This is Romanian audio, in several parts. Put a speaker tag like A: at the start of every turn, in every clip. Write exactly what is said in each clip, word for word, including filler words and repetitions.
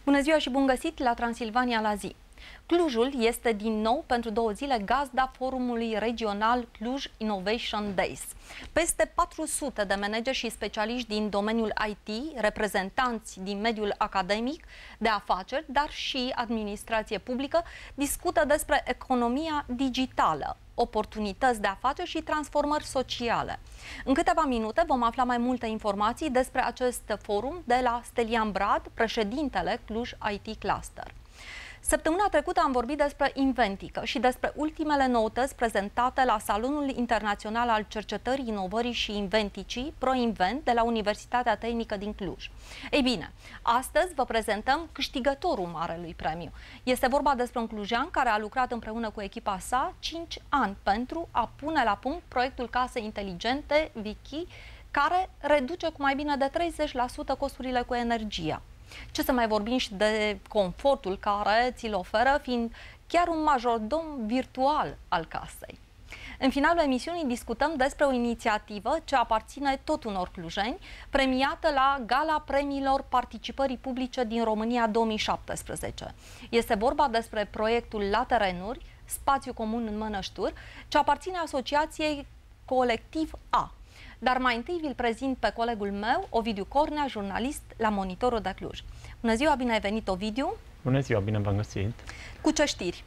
A: Bună ziua și bun găsit la Transilvania la zi! Clujul este din nou pentru două zile gazda forumului regional Cluj Innovation Days. Peste patru sute de manageri și specialiști din domeniul I T, reprezentanți din mediul academic, de afaceri, dar și administrație publică, discută despre economia digitală, oportunități de afaceri și transformări sociale. În câteva minute vom afla mai multe informații despre acest forum de la Stelian Brad, președintele Cluj I T Cluster. Săptămâna trecută am vorbit despre Inventică și despre ultimele noutăți prezentate la Salonul Internațional al Cercetării, Inovării și Inventicii, ProInvent, de la Universitatea Tehnică din Cluj. Ei bine, astăzi vă prezentăm câștigătorul Marelui Premiu. Este vorba despre un clujean care a lucrat împreună cu echipa sa cinci ani pentru a pune la punct proiectul Case Inteligente, Vichi, care reduce cu mai bine de treizeci la sută costurile cu energia. Ce să mai vorbim și de confortul care ți-l oferă, fiind chiar un majordom virtual al casei. În finalul emisiunii discutăm despre o inițiativă ce aparține tot unor clujeni, premiată la Gala Premiilor Participării Publice din România două mii șaptesprezece. Este vorba despre proiectul La Terenuri, spațiu comun în Mănășturi, ce aparține asociației Colectiv A. Dar mai întâi vi-l prezint pe colegul meu, Ovidiu Cornea, jurnalist la Monitorul de Cluj. Bună ziua, bine ai venit, Ovidiu!
B: Bună ziua, bine v-am găsit!
A: Cu ce știri?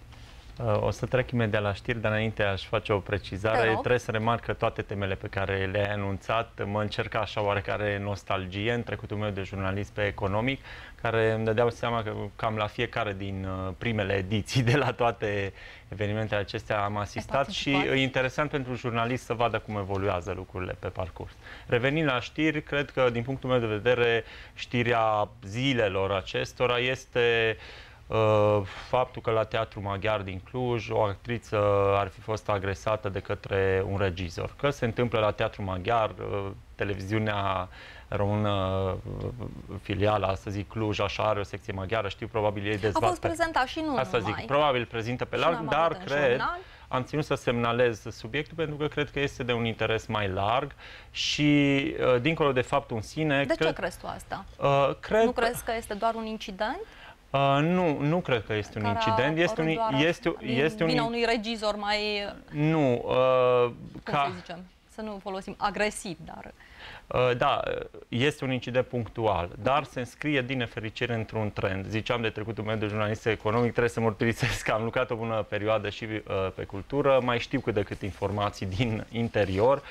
B: O să trec imediat la știri, dar înainte aș face o precizare. Trebuie să remarc că toate temele pe care le-ai anunțat mă încerca așa oarecare nostalgie în trecutul meu de jurnalist pe economic, care îmi dădeau seama că cam la fiecare din primele ediții de la toate evenimentele acestea am asistat și e interesant pentru jurnalist să vadă cum evoluează lucrurile pe parcurs. Revenind la știri, cred că din punctul meu de vedere știrea zilelor acestora este Uh, faptul că la Teatrul Maghiar din Cluj o actriță ar fi fost agresată de către un regizor. Că se întâmplă la Teatrul Maghiar, uh, televiziunea română, uh, filiala, să zic Cluj, așa are o secție maghiară, știu, probabil ei dezbat.
A: A fost prezentat și nu
B: Asta
A: numai.
B: zic, probabil prezintă pe larg, dar cred, am ținut să semnalez subiectul pentru că cred că este de un interes mai larg și, uh, dincolo de faptul în sine...
A: De
B: cred,
A: ce crezi tu asta?
B: Uh, cred,
A: nu crezi că este doar un incident?
B: Uh, nu, nu cred că este un incident. Este un, este, este
A: vine
B: un,
A: unui regizor mai...
B: Nu. Uh,
A: cum
B: ca...
A: să zicem? Să nu folosim agresiv, dar...
B: Uh, da, este un incident punctual, dar se înscrie din nefericire într-un trend. Ziceam de trecutul meu de jurnalist economic, trebuie să mărturisesc că am lucrat o bună perioadă și uh, pe cultură, mai știu cât de cât informații din interior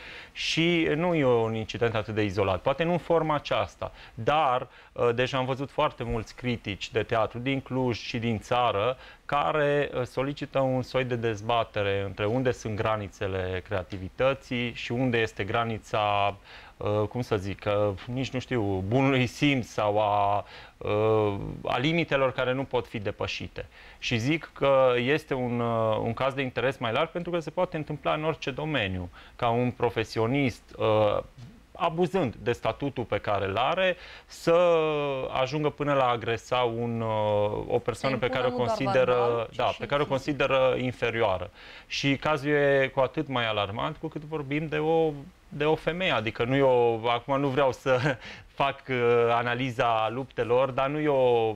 B: și nu e un incident atât de izolat. Poate nu în forma aceasta, dar uh, deja am văzut foarte mulți critici de teatru din Cluj și din țară care uh, solicită un soi de dezbatere între unde sunt granițele creativității și unde este granița, Uh, cum să zic, uh, nici nu știu, bunului simț sau a, uh, a limitelor care nu pot fi depășite. Și zic că este un, uh, un caz de interes mai larg pentru că se poate întâmpla în orice domeniu. Ca un profesionist, uh, abuzând de statutul pe care îl are, să ajungă până la a agresa un, o persoană pe care o consideră, verbal, da, pe care o consideră inferioară. Și cazul e cu atât mai alarmant cu cât vorbim de o de o femeie, adică nu eu, acum nu vreau să fac uh, analiza luptelor, dar nu e o,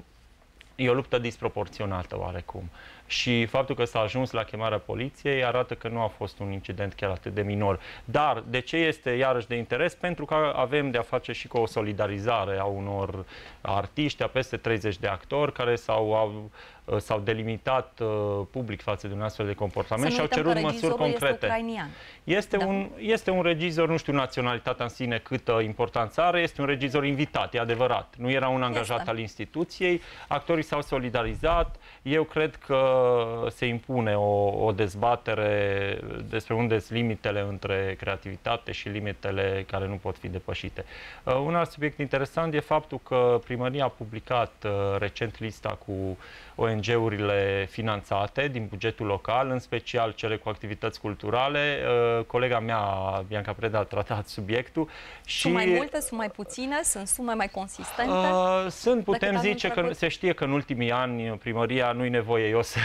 B: e o luptă disproporționată oarecum. Și faptul că s-a ajuns la chemarea poliției arată că nu a fost un incident chiar atât de minor. Dar de ce este iarăși de interes? Pentru că avem de a face și cu o solidarizare a unor artiști, a peste treizeci de actori care s-au s-au delimitat uh, public față de un astfel de comportament și au cerut măsuri concrete.
A: Este,
B: este,
A: da.
B: un, este un regizor, nu știu naționalitatea în sine câtă importanță are, este un regizor invitat, e adevărat. Nu era un angajat este. al instituției, actorii s-au solidarizat. Eu cred că se impune o, o dezbatere despre unde sunt limitele între creativitate și limitele care nu pot fi depășite. Uh, un alt subiect interesant e faptul că primăria a publicat uh, recent lista cu O N G-urile finanțate din bugetul local, în special cele cu activități culturale. Uh, colega mea, Bianca Preda, a tratat subiectul. Și,
A: sunt mai multe, sunt mai puține, sunt sume mai consistente?
B: Uh, sunt, putem zice că se știe că în ultimii ani primăria nu-i nevoie eu să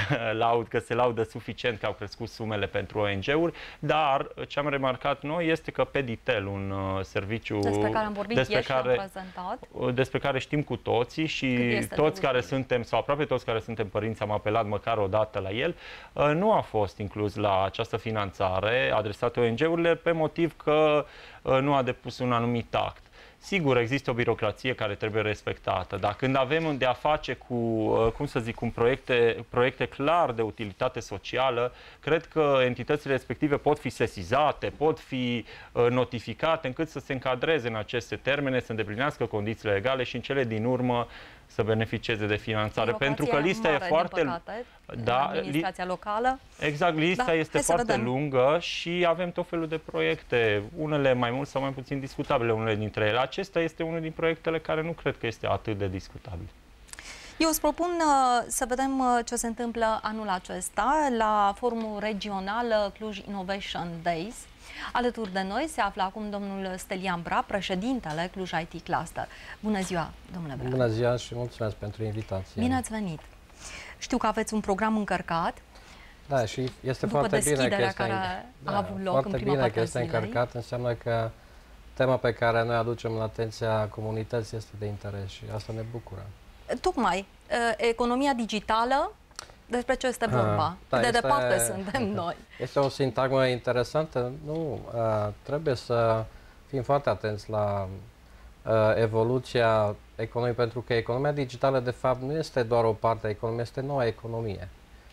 B: laud, că se laudă suficient că au crescut sumele pentru O N G-uri, dar ce am remarcat noi este că Peditel, un uh, serviciu
A: despre care am vorbit
B: despre care,
A: prezentat,
B: despre care știm cu toții și toți care suntem, sau aproape toți care suntem părinți, am apelat măcar o dată la el, uh, nu a fost inclus la această finanțare adresată O N G-urile pe motiv că uh, nu a depus un anumit act. Sigur, există o birocrație care trebuie respectată, dar când avem de a face cu, cum să zic, cu proiecte, proiecte clar de utilitate socială, cred că entitățile respective pot fi sesizate, pot fi notificate încât să se încadreze în aceste termene, să îndeplinească condițiile legale și în cele din urmă să beneficieze de finanțare. Pentru că lista
A: mare,
B: e foarte...
A: păcate,
B: da,
A: administrația locală.
B: Exact, lista da, este foarte lungă și avem tot felul de proiecte, unele mai mult sau mai puțin discutabile, unele dintre ele. Acesta este unul din proiectele care nu cred că este atât de discutabil.
A: Eu îți propun uh, să vedem uh, ce se întâmplă anul acesta la Forumul Regional uh, Cluj Innovation Days. Alături de noi se află acum domnul Stelian Bra, președintele Cluj I T Cluster. Bună ziua, domnule Bra!
C: Bună ziua și mulțumesc pentru invitație!
A: Bine ați venit! Știu că aveți un program încărcat.
C: Da, și este
A: după
C: foarte bine că este,
A: care
C: da,
A: a avut loc
C: foarte
A: în prima
C: bine
A: parte
C: că este încărcat, înseamnă că tema pe care noi aducem în atenția comunității este de interes și asta ne bucură.
A: Tocmai, economia digitală, despre ce este vorba? Ah, da, de este, departe suntem noi.
C: Este o sintagmă interesantă. Nu, uh, trebuie să fim foarte atenți la uh, evoluția economiei, pentru că economia digitală, de fapt, nu este doar o parte a economiei, este noua economie.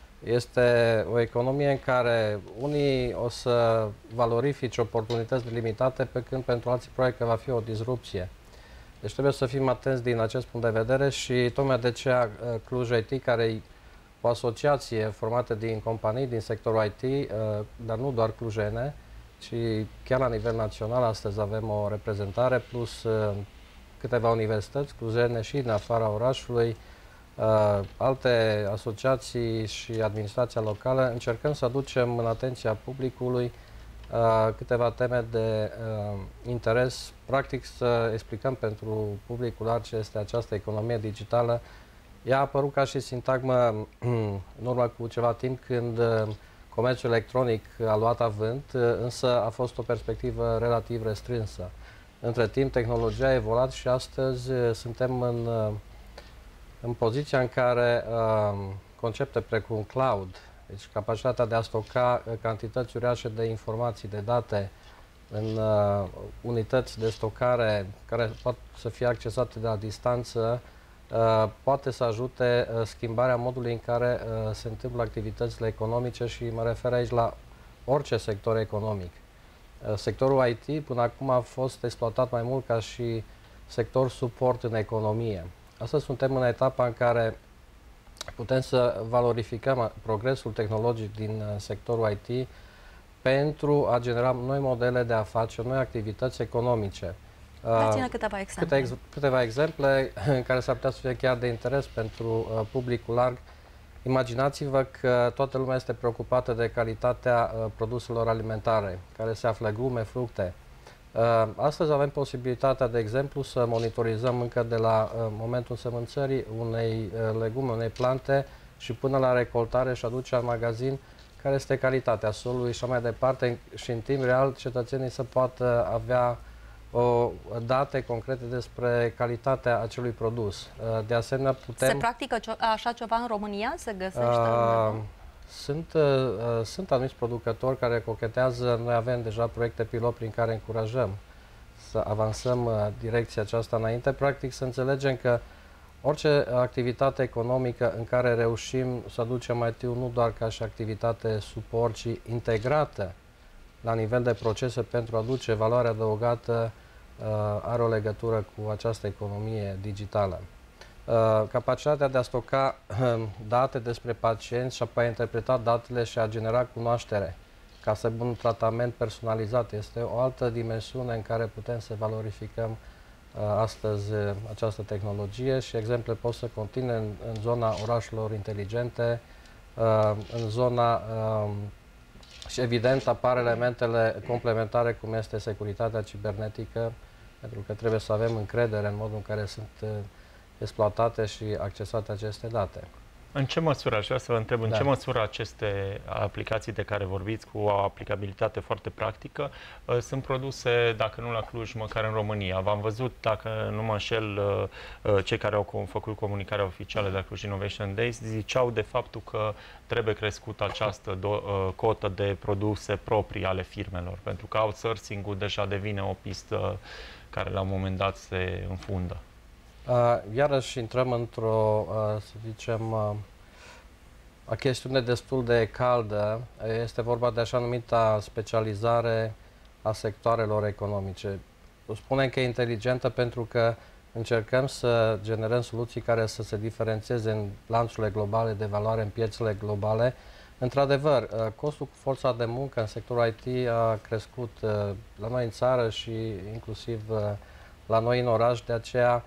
C: Este o economie în care unii o să valorifice oportunități limitate, pe când pentru alții probabil că va fi o disrupție. Deci trebuie să fim atenți din acest punct de vedere și tocmai de aceea Cluj I T, care e o asociație formată din companii din sectorul I T, dar nu doar clujene, ci chiar la nivel național. Astăzi avem o reprezentare plus câteva universități clujene și din afara orașului, alte asociații și administrația locală. Încercăm să aducem în atenția publicului câteva teme de interes, practic să explicăm pentru publicul larg ce este această economie digitală. Ea a apărut ca și sintagmă în urmă cu ceva timp, când comerțul electronic a luat avânt, însă a fost o perspectivă relativ restrânsă. Între timp, tehnologia a evoluat și astăzi suntem în, în poziția în care uh, concepte precum cloud, deci capacitatea de a stoca cantități uriașe de informații, de date în uh, unități de stocare care pot să fie accesate de la distanță, Uh, poate să ajute uh, schimbarea modului în care uh, se întâmplă activitățile economice și mă refer aici la orice sector economic. Uh, sectorul I T până acum a fost exploatat mai mult ca și sector suport în economie. Astăzi suntem în etapa în care putem să valorificăm progresul tehnologic din uh, sectorul I T pentru a genera noi modele de afaceri, noi activități economice.
A: Dați-ne câteva exemple.
C: Câte, câteva exemple în care s-ar putea să fie chiar de interes pentru uh, publicul larg. Imaginați-vă că toată lumea este preocupată de calitatea uh, produselor alimentare, care se află legume, fructe. Uh, astăzi avem posibilitatea, de exemplu, să monitorizăm încă de la uh, momentul sămânțării unei uh, legume, unei plante și până la recoltare și aducerea în magazin, care este calitatea solului și așa mai departe, și în timp real cetățenii să poată avea o date concrete despre calitatea acelui produs. De asemenea, putem...
A: Se practică așa ceva în România? Se găsește?
C: Uh, sunt, uh, sunt anumiți producători care cochetează. Noi avem deja proiecte pilot prin care încurajăm să avansăm uh, direcția aceasta înainte. Practic să înțelegem că orice activitate economică în care reușim să aducem I T-ul nu doar ca și activitate suport, ci integrată la nivel de procese pentru a aduce valoare adăugată, are o legătură cu această economie digitală. Capacitatea de a stoca date despre pacienți și apoi a interpreta datele și a genera cunoaștere ca să aibă un tratament personalizat este o altă dimensiune în care putem să valorificăm astăzi această tehnologie și exemple pot să continue în, în zona orașelor inteligente, în zona și evident apar elementele complementare cum este securitatea cibernetică, pentru că trebuie să avem încredere în modul în care sunt exploatate și accesate aceste date.
B: În ce măsură, aș vrea să vă întreb, în
C: Da.
B: ce măsură aceste aplicații de care vorbiți, cu o aplicabilitate foarte practică, uh, sunt produse, dacă nu la Cluj, măcar în România? V-am văzut, dacă nu mă înșel, uh, uh, cei care au făcut comunicarea oficială de la Cluj Innovation Days ziceau de faptul că trebuie crescută această do, uh, cotă de produse proprii ale firmelor, pentru că outsourcing-ul deja devine o pistă care la un moment dat se înfundă.
C: Uh, iarăși intrăm într-o, uh, să zicem, uh, o chestiune destul de caldă. Este vorba de așa numita specializare a sectoarelor economice. Spunem că e inteligentă pentru că încercăm să generăm soluții care să se diferențieze în lanțurile globale de valoare, în piețele globale. Într-adevăr, uh, costul cu forța de muncă în sectorul I T a crescut uh, la noi în țară și inclusiv uh, la noi în oraș, de aceea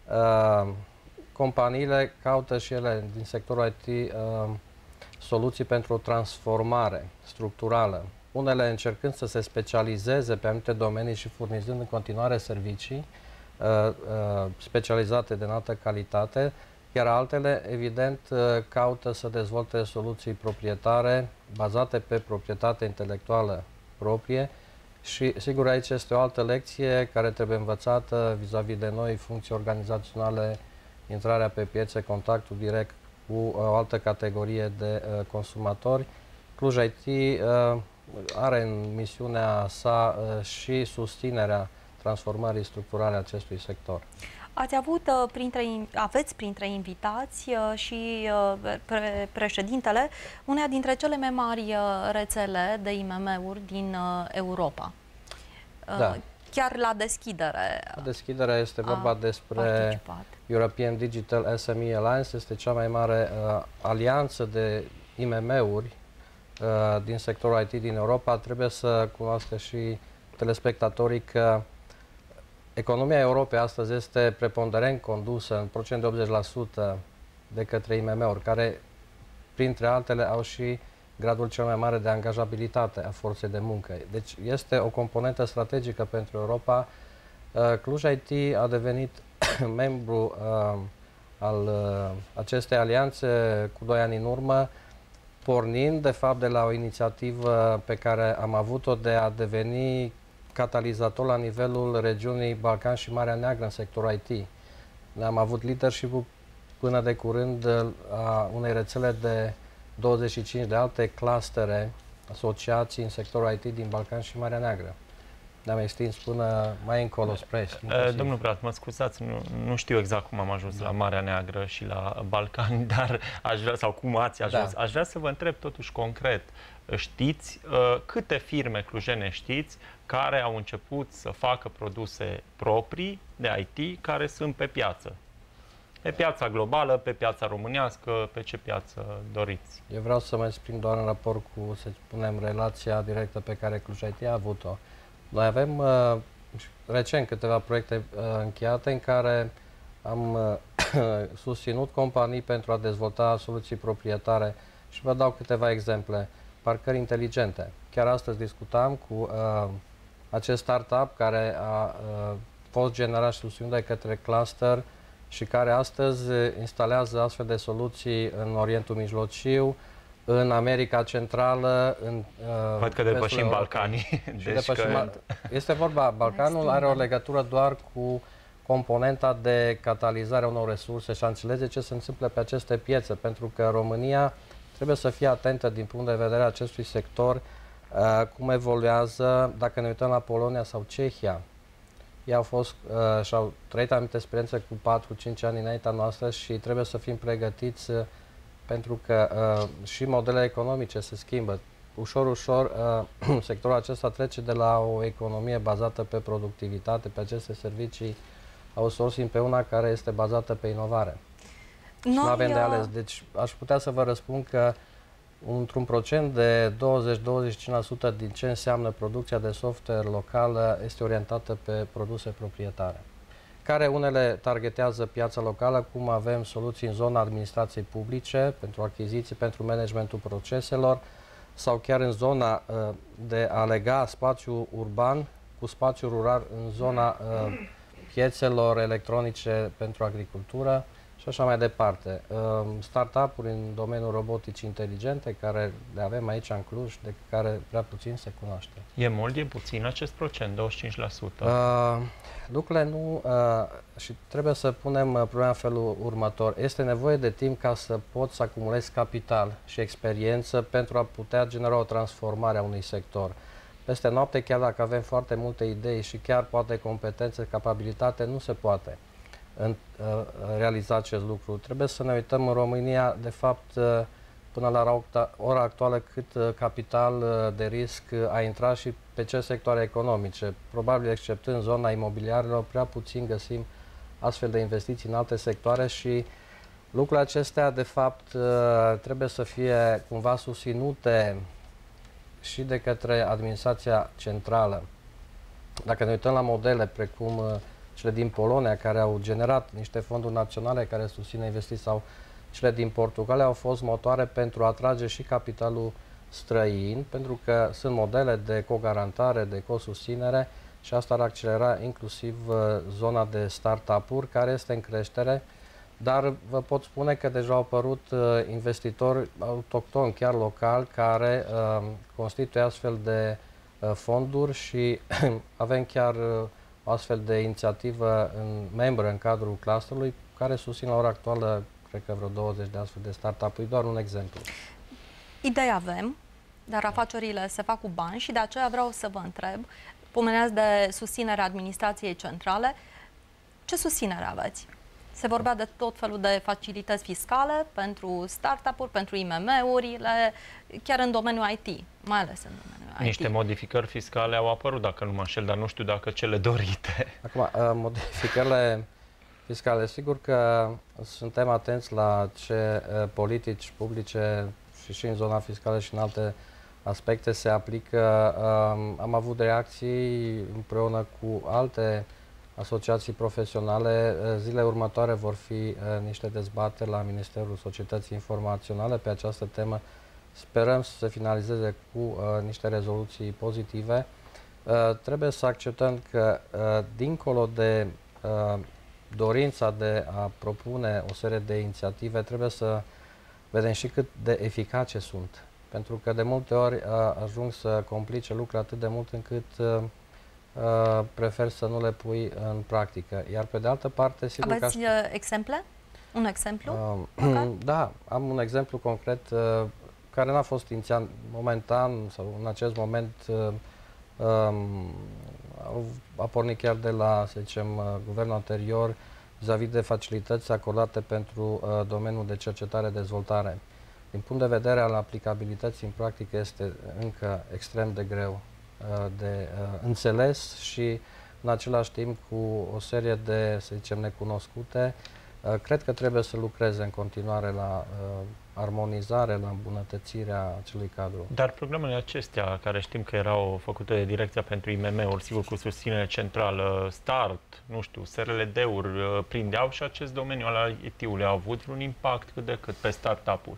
C: Uh, companiile caută și ele din sectorul I T uh, soluții pentru o transformare structurală. Unele încercând să se specializeze pe anumite domenii și furnizând în continuare servicii uh, uh, specializate de înaltă calitate, iar altele, evident, uh, caută să dezvolte soluții proprietare bazate pe proprietate intelectuală proprie. Și, sigur, aici este o altă lecție care trebuie învățată vis-a-vis de noi funcții organizaționale, intrarea pe piețe, contactul direct cu uh, o altă categorie de uh, consumatori. Cluj I T uh, are în misiunea sa uh, și susținerea transformării structurale a acestui sector.
A: Ați avut, uh, printre, aveți printre invitați uh, și uh, pre președintele uneia dintre cele mai mari uh, rețele de I M M-uri din uh, Europa. Uh,
C: Da.
A: Chiar la deschidere.
C: La deschidere este vorba despre
A: participat.
C: European Digital S M E Alliance, este cea mai mare uh, alianță de I M M-uri uh, din sectorul I T din Europa. Trebuie să cunoască și telespectatorii că economia Europei astăzi este preponderent condusă în procent de optzeci la sută de către I M M-uri, care, printre altele, au și gradul cel mai mare de angajabilitate a forței de muncă. Deci este o componentă strategică pentru Europa. Uh, Cluj I T a devenit membru uh, al uh, acestei alianțe cu doi ani în urmă, pornind, de fapt, de la o inițiativă pe care am avut-o de a deveni catalizator la nivelul regiunii Balcan și Marea Neagră în sectorul I T. Ne-am avut leadership-ul până de curând a unei rețele de douăzeci și cinci de alte clustere, asociații în sectorul I T din Balcan și Marea Neagră. Ne-am extins până mai încolo spre est.
B: Domnul Brat, mă scuzați, nu, nu știu exact cum am ajuns da. la Marea Neagră și la Balcani, dar aș vrea, sau cum ați ajuns. Da. Aș vrea să vă întreb totuși concret. Știți uh, câte firme clujene știți care au început să facă produse proprii de I T care sunt pe piață? Pe piața globală, pe piața românească, pe ce piață doriți?
C: Eu vreau să mă exprim doar în raport cu, să spunem, relația directă pe care Cluj I T a avut-o. Noi avem uh, recent câteva proiecte uh, încheiate în care am uh, susținut companii pentru a dezvolta soluții proprietare și vă dau câteva exemple. Parcări inteligente. Chiar astăzi discutam cu uh, acest startup care a uh, fost generat și susținut de către cluster și care astăzi instalează astfel de soluții în Orientul Mijlociu, în America Centrală, în uh,
B: Văd că depășim Balcanii.
C: Deci
B: depășim
C: că... Este vorba, Balcanul are o legătură doar cu componenta de catalizare a unor resurse și a înțelege ce se întâmplă pe aceste piețe, pentru că România trebuie să fie atentă din punct de vedere acestui sector, uh, cum evoluează, dacă ne uităm la Polonia sau Cehia. Ei au fost uh, și-au trăit anumite experiențe cu patru cinci ani înaintea noastră și trebuie să fim pregătiți uh, pentru că uh, și modelele economice se schimbă. Ușor, ușor, uh, sectorul acesta trece de la o economie bazată pe productivitate, pe aceste servicii outsourcing, pe una care este bazată pe inovare. Noi, și nu avem de ales. Deci aș putea să vă răspund că într-un procent de douăzeci la douăzeci și cinci la sută din ce înseamnă producția de software locală este orientată pe produse proprietare, care unele targetează piața locală, cum avem soluții în zona administrației publice, pentru achiziții, pentru managementul proceselor, sau chiar în zona uh, de a lega spațiul urban cu spațiul rural în zona uh, piețelor electronice pentru agricultură și așa mai departe. Startup-uri în domeniul roboticii inteligente, care le avem aici în Cluj, de care prea puțin se cunoaște.
B: E mult, e puțin acest procent, douăzeci și cinci la sută?
C: Uh, lucrurile nu... Uh, și trebuie să punem problema în felul următor. Este nevoie de timp ca să poți să acumulezi capital și experiență pentru a putea genera o transformare a unui sector. Peste noapte, chiar dacă avem foarte multe idei și chiar poate competențe, capabilitate, nu se poate în, uh, realiza acest lucru. Trebuie să ne uităm în România, de fapt, uh, până la ora actuală, cât uh, capital uh, de risc uh, a intrat și pe ce sectoare economice. Probabil, exceptând zona imobiliarelor, prea puțin găsim astfel de investiții în alte sectoare și lucrurile acestea, de fapt, uh, trebuie să fie cumva susținute și de către administrația centrală. Dacă ne uităm la modele precum uh, cele din Polonia, care au generat niște fonduri naționale care susțin investiții, sau cele din Portugalia, au fost motoare pentru a atrage și capitalul străin, pentru că sunt modele de cogarantare, de cosusținere și asta ar accelera inclusiv uh, zona de startup-uri, care este în creștere, dar vă pot spune că deja au apărut uh, investitori autohtoni, chiar locali, care uh, constituie astfel de uh, fonduri și avem chiar uh, o astfel de inițiativă în membră în cadrul clusterului, care susțin la ora actuală, cred că vreo douăzeci de astfel de startup-uri, doar un exemplu.
A: Idei avem, dar afacerile se fac cu bani și de aceea vreau să vă întreb, pomeneați de susținerea administrației centrale, ce susținere aveți? Se vorbea de tot felul de facilități fiscale pentru startup-uri, pentru I M M-urile, chiar în domeniul I T, mai ales în domeniul I T.
B: Niște modificări fiscale au apărut, dacă nu mă înșel, dar nu știu dacă cele dorite.
C: Acum, modificările fiscale, sigur că suntem atenți la ce politici publice și, și în zona fiscală și în alte aspecte se aplică. Am avut reacții împreună cu alte asociații profesionale. Zilele următoare vor fi uh, niște dezbateri la Ministerul Societății Informaționale pe această temă. Sperăm să se finalizeze cu uh, niște rezoluții pozitive. Uh, trebuie să acceptăm că, uh, dincolo de uh, dorința de a propune o serie de inițiative, trebuie să vedem și cât de eficace sunt. Pentru că de multe ori uh, ajung să complice lucrurile atât de mult încât uh, Uh, prefer să nu le pui în practică. Iar pe de altă parte, sigur
A: Aveți
C: că...
A: Aveți exemple? Un exemplu?
C: Uh, okay. Da, am un exemplu concret uh, care n-a fost inițial, momentan sau în acest moment uh, um, a pornit chiar de la, să zicem, uh, guvernul anterior vis-a-vis de facilități acordate pentru uh, domeniul de cercetare-dezvoltare. Din punct de vedere al aplicabilității în practică este încă extrem de greu de uh, înțeles și în același timp cu o serie de, să zicem, necunoscute. Uh, cred că trebuie să lucreze în continuare la uh, armonizare, la îmbunătățirea acelui cadru.
B: Dar programele acestea, care știm că erau făcute de Direcția pentru I M M-uri, sigur cu susținere centrală, START, nu știu, S R L D-uri, uh, prindeau și acest domeniu al I T-ului. A avut un impact cât de cât pe startup-uri?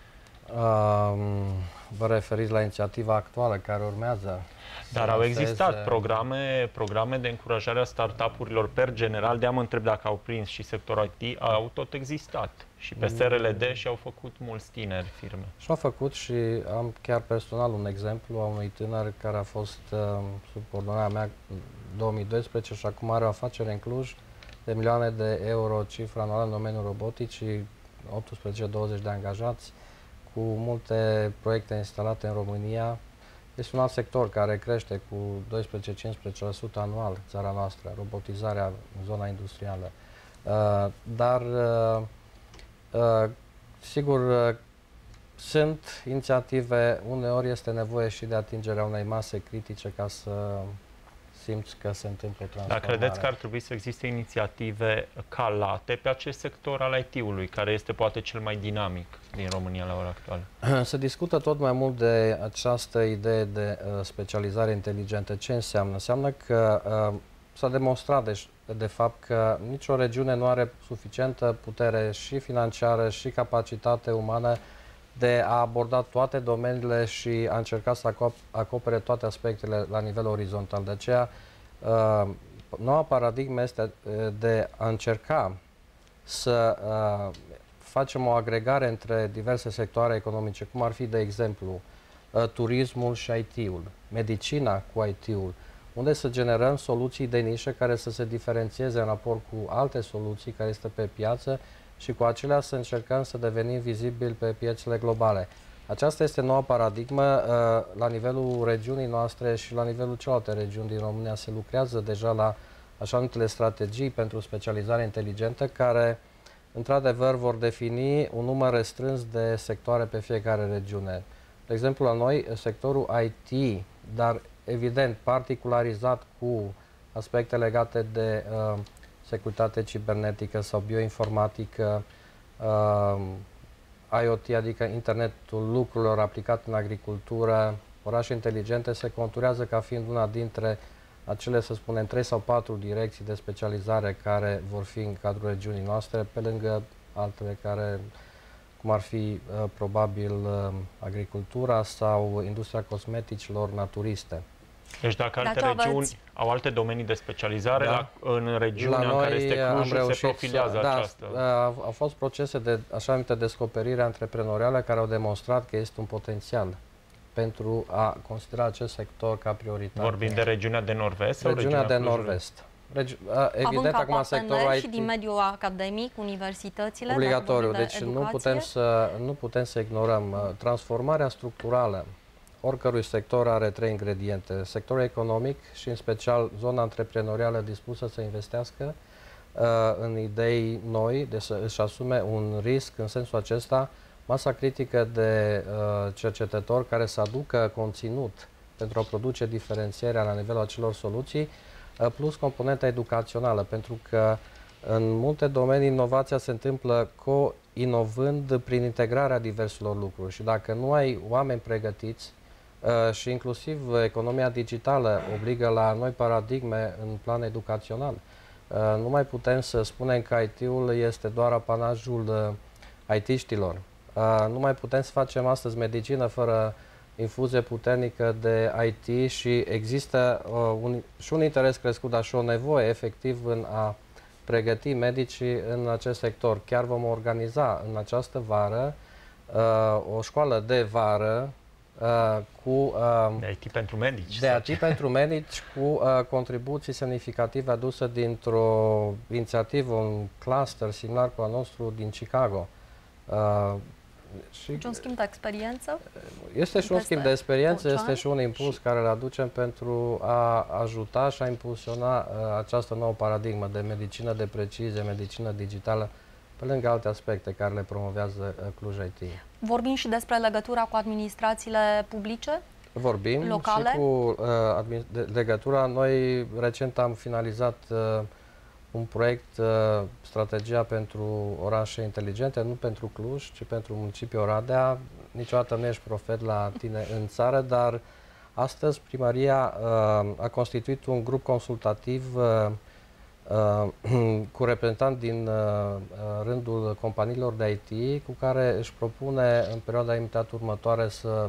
C: Uh, vă referiți la inițiativa actuală care urmează?
B: Dar au existat programe, programe de încurajare a startup-urilor per general, de-a mă întreb dacă au prins și sectorul I T, au tot existat. Și pe S R L D și au făcut mulți tineri firme.
C: Și au făcut și am chiar personal un exemplu a unui tânăr care a fost uh, sub coordonarea mea în două mii doisprezece și acum are o afacere în Cluj de milioane de euro cifra anuală în domeniul roboticii, optsprezece douăzeci de angajați, cu multe proiecte instalate în România. Este un alt sector care crește cu doisprezece cincisprezece la sută anual, țara noastră, robotizarea în zona industrială. Uh, dar, uh, uh, sigur, uh, sunt inițiative, uneori este nevoie și de atingerea unei mase critice ca să simți că se întâmplă o transformare.
B: Dar credeți că ar trebui să existe inițiative calate pe acest sector al I T-ului, care este poate cel mai dinamic din România la ora actuală?
C: Se discută tot mai mult de această idee de uh, specializare inteligentă. Ce înseamnă? Înseamnă că uh, s-a demonstrat deci, de fapt că nicio regiune nu are suficientă putere și financiară și capacitate umană de a aborda toate domeniile și a încerca să acopere toate aspectele la nivel orizontal. De aceea, uh, noua paradigmă este de a încerca să uh, facem o agregare între diverse sectoare economice, cum ar fi, de exemplu, uh, turismul și I T-ul, medicina cu I T-ul, unde să generăm soluții de nișă care să se diferențieze în raport cu alte soluții care este pe piață și cu acelea să încercăm să devenim vizibili pe piețele globale. Aceasta este noua paradigmă. La nivelul regiunii noastre și la nivelul celorlalte regiuni din România se lucrează deja la așa numitele strategii pentru specializare inteligentă, care într-adevăr vor defini un număr restrâns de sectoare pe fiecare regiune. De exemplu, la noi, sectorul I T, dar evident particularizat cu aspecte legate de uh, securitate cibernetică sau bioinformatică, uh, I O T, adică internetul lucrurilor aplicat în agricultură, orașe inteligente, se conturează ca fiind una dintre acele, să spunem, trei sau patru direcții de specializare care vor fi în cadrul regiunii noastre, pe lângă altele care, cum ar fi uh, probabil uh, agricultura sau industria cosmeticilor naturiste.
B: Deci dacă alte regiuni aveți... au alte domenii de specializare, da. la, în regiunea în care este Clujul se profilează să, aceasta.
C: Da, au fost procese de așa numită descoperire antreprenorială care au demonstrat că este un potențial pentru a considera acest sector ca prioritar.
B: Vorbim de regiunea de nord-vest?
C: Regiunea, regiunea de nord-vest. Regi
A: Evident, acum sectorul I T și din mediul academic, universitățile,
C: obligatoriu, de deci nu putem, să, nu putem să ignorăm transformarea structurală. Oricărui sector are trei ingrediente. Sectorul economic și în special zona antreprenorială dispusă să investească uh, în idei noi, de să își asume un risc în sensul acesta, masa critică de uh, cercetători care să aducă conținut pentru a produce diferențierea la nivelul acelor soluții, uh, plus componenta educațională, pentru că în multe domenii inovația se întâmplă co-inovând prin integrarea diverselor lucruri și dacă nu ai oameni pregătiți, Uh, și inclusiv economia digitală obligă la noi paradigme în plan educațional. Uh, nu mai putem să spunem că I T-ul este doar apanajul uh, I T-știlor. Uh, nu mai putem să facem astăzi medicină fără infuzie puternică de I T și există uh, un, și un interes crescut, dar și o nevoie efectiv în a pregăti medicii în acest sector. Chiar vom organiza în această vară uh, o școală de vară Uh, cu uh,
B: de I T pentru medici.
C: De I T pentru medici cu uh, contribuții semnificative aduse dintr-o inițiativă, un cluster similar cu al nostru din Chicago. Uh,
A: și deci un schimb de experiență?
C: Este și un schimb de experiență, este și un impuls și... care îl aducem pentru a ajuta și a impulsiona uh, această nouă paradigmă de medicină de precizie, medicină digitală, pe lângă alte aspecte care le promovează uh, Cluj I T.
A: Vorbim și despre legătura cu administrațiile publice?
C: Vorbim
A: locale?
C: și cu uh, de, legătura. Noi recent am finalizat uh, un proiect, uh, strategia pentru orașe inteligente, nu pentru Cluj, ci pentru municipiul Oradea. Niciodată nu ești profet la tine în țară, dar astăzi primăria uh, a constituit un grup consultativ uh, Uh, cu reprezentanți din uh, rândul companiilor de I T, cu care își propune în perioada imediat următoare să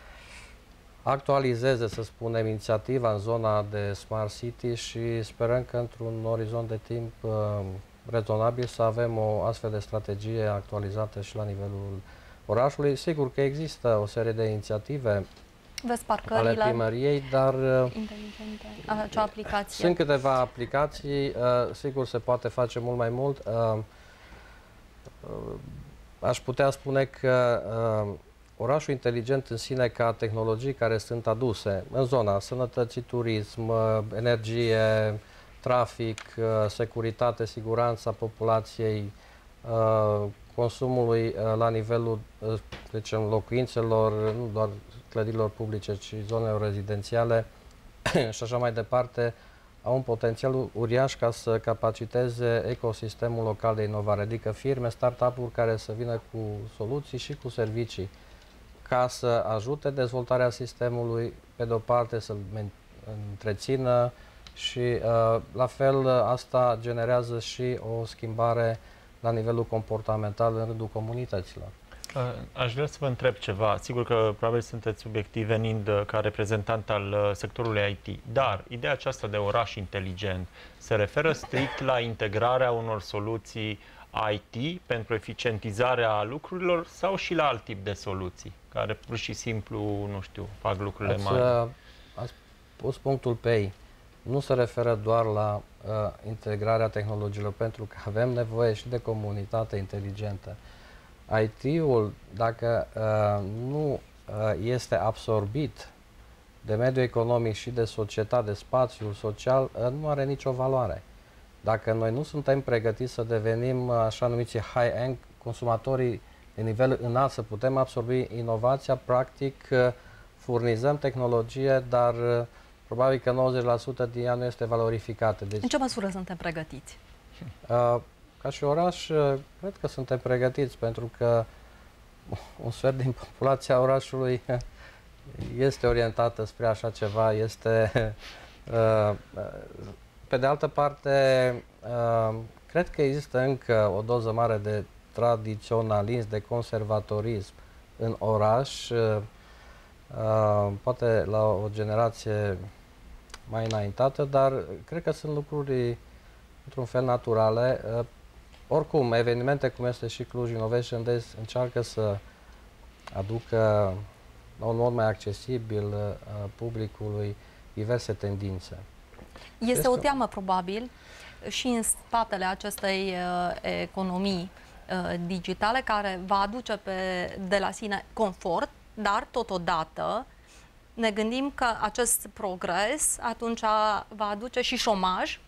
C: actualizeze, să spunem, inițiativa în zona de Smart City și sperăm că într-un orizont de timp uh, rezonabil să avem o astfel de strategie actualizată și la nivelul orașului. Sigur că există o serie de inițiative
A: Vezi parcările
C: ale primăriei, dar
A: inteligente, acea aplicație.
C: Sunt câteva aplicații, uh, sigur se poate face mult mai mult. Uh, uh, aș putea spune că uh, orașul inteligent în sine, ca tehnologii care sunt aduse în zona sănătății, turism, uh, energie, trafic, uh, securitate, siguranța populației, uh, consumului uh, la nivelul uh, deci în locuințelor, nu doar clădirilor publice, ci zonelor rezidențiale și așa mai departe, au un potențial uriaș ca să capaciteze ecosistemul local de inovare, adică firme, start-up-uri care să vină cu soluții și cu servicii ca să ajute dezvoltarea sistemului, pe de o parte să-l întrețină și uh, la fel asta generează și o schimbare la nivelul comportamental în rândul comunităților.
B: Aș vrea să vă întreb ceva. Sigur că probabil sunteți subiectiv venind ca reprezentant al sectorului I T, dar ideea aceasta de oraș inteligent se referă strict la integrarea unor soluții I T pentru eficientizarea lucrurilor sau și la alt tip de soluții, care pur și simplu, nu știu, fac lucrurile
C: ați,
B: mai...
C: Ați pus punctul pe ei. Nu se referă doar la uh, integrarea tehnologiilor, pentru că avem nevoie și de comunitate inteligentă. I T-ul, dacă uh, nu uh, este absorbit de mediul economic și de societate, de spațiul social, uh, nu are nicio valoare. Dacă noi nu suntem pregătiți să devenim așa numiți high-end, consumatorii de nivel înalt, să putem absorbi inovația, practic furnizăm tehnologie, dar probabil că nouăzeci la sută din ea nu este valorificată. Deci,
A: în ce măsură suntem pregătiți?
C: Ca și oraș, cred că suntem pregătiți, pentru că un sfert din populația orașului este orientată spre așa ceva, este... Pe de altă parte, cred că există încă o doză mare de tradiționalism, de conservatorism în oraș, poate la o generație mai înaintată, dar cred că sunt lucruri într-un fel naturale. Oricum, evenimente cum este și Cluj Innovation Days încearcă să aducă la un mod mai accesibil publicului diverse tendințe.
A: Este o teamă, probabil, și în spatele acestei uh, economii uh, digitale, care va aduce pe, de la sine confort, dar totodată ne gândim că acest progres atunci va aduce și șomaj.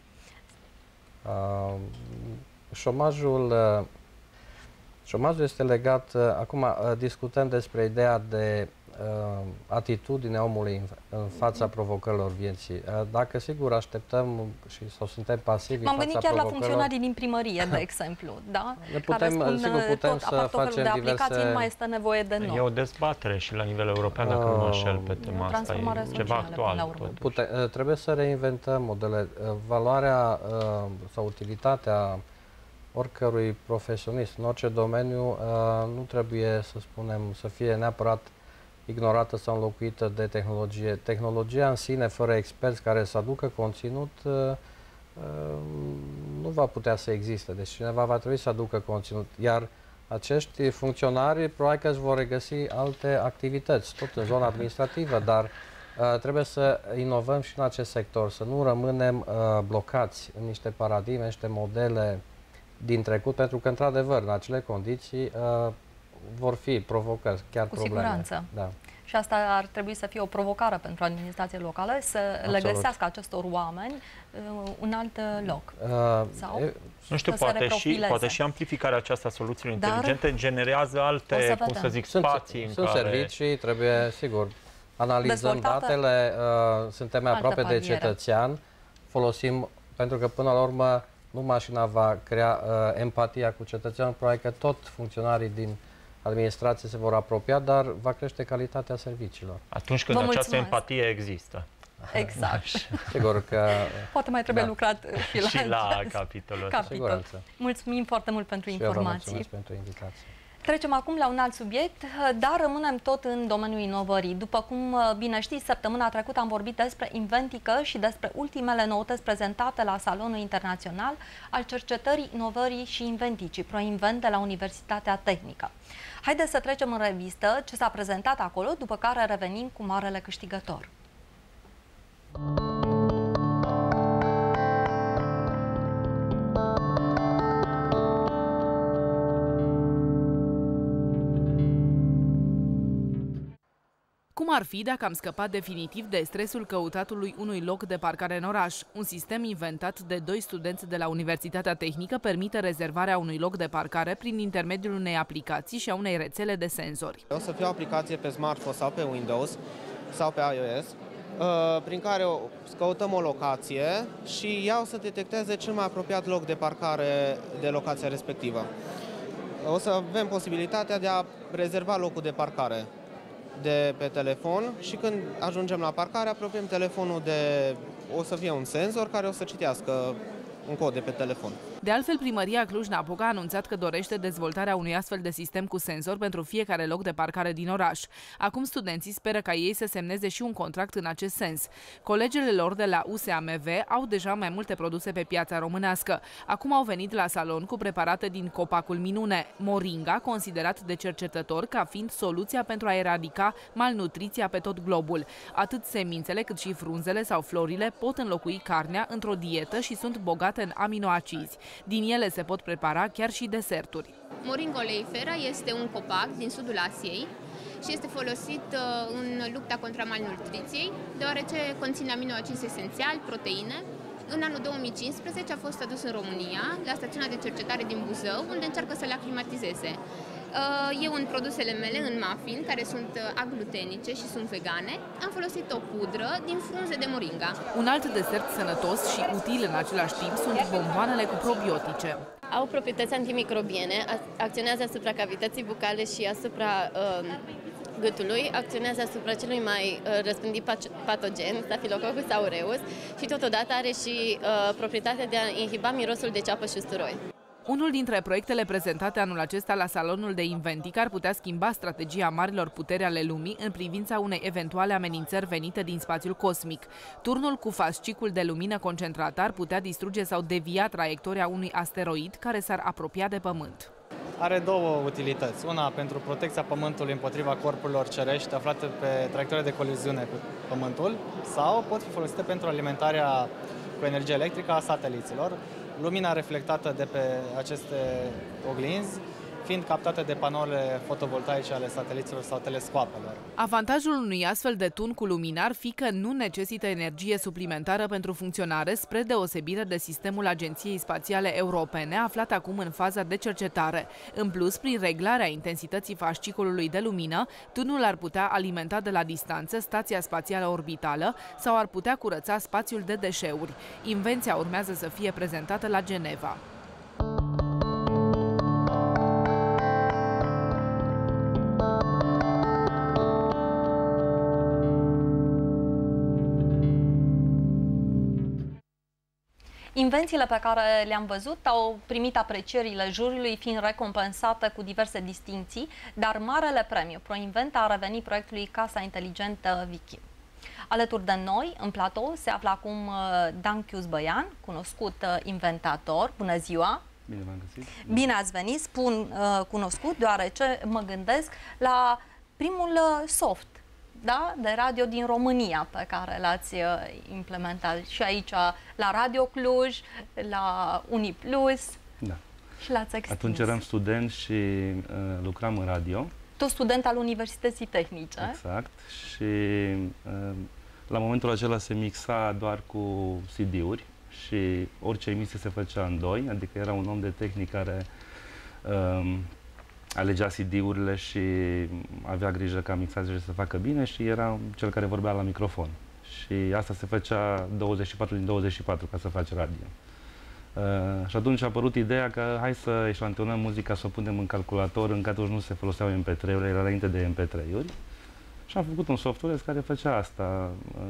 C: Uh, șomajul, uh, șomajul este legat, uh, acum uh, discutăm despre ideea de uh, atitudinea omului în, în fața provocărilor vieții. Uh, dacă sigur așteptăm și sau suntem pasivi.
A: M-am gândit chiar la funcționarii din primărie, de exemplu, da?
C: Ne putem, care spun, sigur, putem
A: tot,
C: să facem
A: de aplicații
C: diverse...
A: nu mai este nevoie de noi.
B: E o dezbatere și la nivel european, dacă uh, nu mă înșel, pe tema asta. E ceva actual.
C: Pute, uh, trebuie să reinventăm modele. Uh, valoarea uh, sau utilitatea oricărui profesionist în orice domeniu uh, nu trebuie, să spunem, să fie neapărat ignorată sau înlocuită de tehnologie. Tehnologia în sine, fără experți care să aducă conținut, uh, uh, nu va putea să existe. Deci cineva va trebui să aducă conținut. Iar acești funcționari probabil că își vor regăsi alte activități, tot în zona administrativă, dar uh, trebuie să inovăm și în acest sector, să nu rămânem uh, blocați în niște paradigme, niște modele din trecut, pentru că, într-adevăr, în acele condiții uh, vor fi provocări, chiar
A: Cu
C: probleme.
A: siguranță.
C: Da.
A: Și asta ar trebui să fie o provocare pentru administrație locală, să Absolut. le găsească acestor oameni uh, un alt loc. Uh, Sau
B: e, nu știu, poate și, poate și amplificarea aceasta a soluțiilor Dar inteligente generează alte, să cum să zic,
C: sunt,
B: spații în
C: sunt
B: care...
C: servicii, trebuie, sigur, analizăm datele, uh, suntem mai aproape de cetățean, folosim, pentru că până la urmă nu mașina va crea uh, empatia cu cetățeanul, probabil că tot funcționarii din administrație se vor apropia, dar va crește calitatea serviciilor.
B: Atunci când Vă această mulțumesc. empatie există.
A: Exact.
C: Sigur că...
A: Poate mai trebuie da. lucrat și la,
B: și la capitolul ăsta.
A: Capitol. Mulțumim foarte mult pentru
C: și
A: informații.
C: Eu vă mulțumesc pentru invitație.
A: Trecem acum la un alt subiect, dar rămânem tot în domeniul inovării. După cum bine știți, săptămâna trecută am vorbit despre Inventică și despre ultimele noutăți prezentate la Salonul Internațional al Cercetării, Inovării și Inventicii, ProInvent de la Universitatea Tehnică. Haideți să trecem în revistă ce s-a prezentat acolo, după care revenim cu marele câștigător.
D: Cum ar fi dacă am scăpat definitiv de stresul căutatului unui loc de parcare în oraș? Un sistem inventat de doi studenți de la Universitatea Tehnică permite rezervarea unui loc de parcare prin intermediul unei aplicații și a unei rețele de senzori.
E: O să fie o aplicație pe smartphone sau pe Windows sau pe iOS, prin care căutăm o locație și ea o să detecteze cel mai apropiat loc de parcare de locația respectivă. O să avem posibilitatea de a rezerva locul de parcare de pe telefon și când ajungem la parcare, apropiem telefonul de... o să fie un senzor care o să citească un cod de pe telefon.
D: De altfel, primăria Cluj-Napoca a anunțat că dorește dezvoltarea unui astfel de sistem cu senzor pentru fiecare loc de parcare din oraș. Acum studenții speră ca ei să semneze și un contract în acest sens. Colegele lor de la U S A M V au deja mai multe produse pe piața românească. Acum au venit la salon cu preparate din copacul minune, moringa, considerat de cercetători ca fiind soluția pentru a eradica malnutriția pe tot globul. Atât semințele cât și frunzele sau florile pot înlocui carnea într-o dietă și sunt bogate în aminoacizi. Din ele se pot prepara chiar și deserturi.
F: Moringa oleifera este un copac din sudul Asiei și este folosit în lupta contra malnutriției, deoarece conține aminoacizi esențiali, proteine. În anul două mii cincisprezece a fost adus în România, la stațiunea de cercetare din Buzău, unde încearcă să le aclimatizeze. Eu în produsele mele, în muffin, care sunt aglutenice și sunt vegane, am folosit o pudră din frunze de moringa.
D: Un alt desert sănătos și util în același timp sunt bomboanele cu probiotice.
G: Au proprietăți antimicrobiene, acționează asupra cavității bucale și asupra uh, gâtului, acționează asupra celui mai uh, răspândit patogen, Staphylococcus aureus, și totodată are și uh, proprietatea de a inhiba mirosul de ceapă și usturoi.
D: Unul dintre proiectele prezentate anul acesta la salonul de Inventic ar putea schimba strategia marilor puteri ale lumii în privința unei eventuale amenințări venite din spațiul cosmic. Turnul cu fascicul de lumină concentrată ar putea distruge sau devia traiectoria unui asteroid care s-ar apropia de Pământ.
H: Are două utilități. Una pentru protecția Pământului împotriva corpurilor cerești aflate pe traiectoria de coliziune cu Pământul, sau pot fi folosite pentru alimentarea cu energie electrică a sateliților. Lumina reflectată de pe aceste oglinzi fiind captate de panourile fotovoltaice ale sateliților sau telescoapelor.
D: Avantajul unui astfel de tun cu lumină ar fi că nu necesită energie suplimentară pentru funcționare, spre deosebire de sistemul Agenției Spațiale Europene, aflat acum în faza de cercetare. În plus, prin reglarea intensității fascicolului de lumină, tunul ar putea alimenta de la distanță stația spațială orbitală sau ar putea curăța spațiul de deșeuri. Invenția urmează să fie prezentată la Geneva.
A: Invențiile pe care le-am văzut au primit aprecierile juriului, fiind recompensate cu diverse distincții, dar marele premiu ProInvent a revenit proiectului Casa Inteligentă Vichi. Alături de noi, în platou, se află acum Dan Chiuzbăian, cunoscut inventator. Bună ziua!
I: Bine v-am găsit!
A: Bine ați venit! Spun uh, cunoscut, deoarece mă gândesc la primul soft, da, de radio din România pe care l-ați implementat și aici la Radio Cluj, la Uniplus,
I: da.
A: Și l-ați extins.
I: Atunci eram student și uh, lucram în radio.
A: Tot student al Universității Tehnice.
I: Exact. Și uh, la momentul acela se mixa doar cu C D-uri și orice emisie se făcea în doi, adică era un om de tehnic care uh, alegea C D-urile și avea grijă ca mixajele să facă bine și era cel care vorbea la microfon. Și asta se făcea douăzeci și patru din douăzeci și patru ca să faci radio. Uh, și atunci a apărut ideea că hai să eșantionăm muzica, să o punem în calculator, încă atunci nu se foloseau M P trei-uri, era înainte de M P trei-uri. Și am făcut un software care făcea asta. Uh,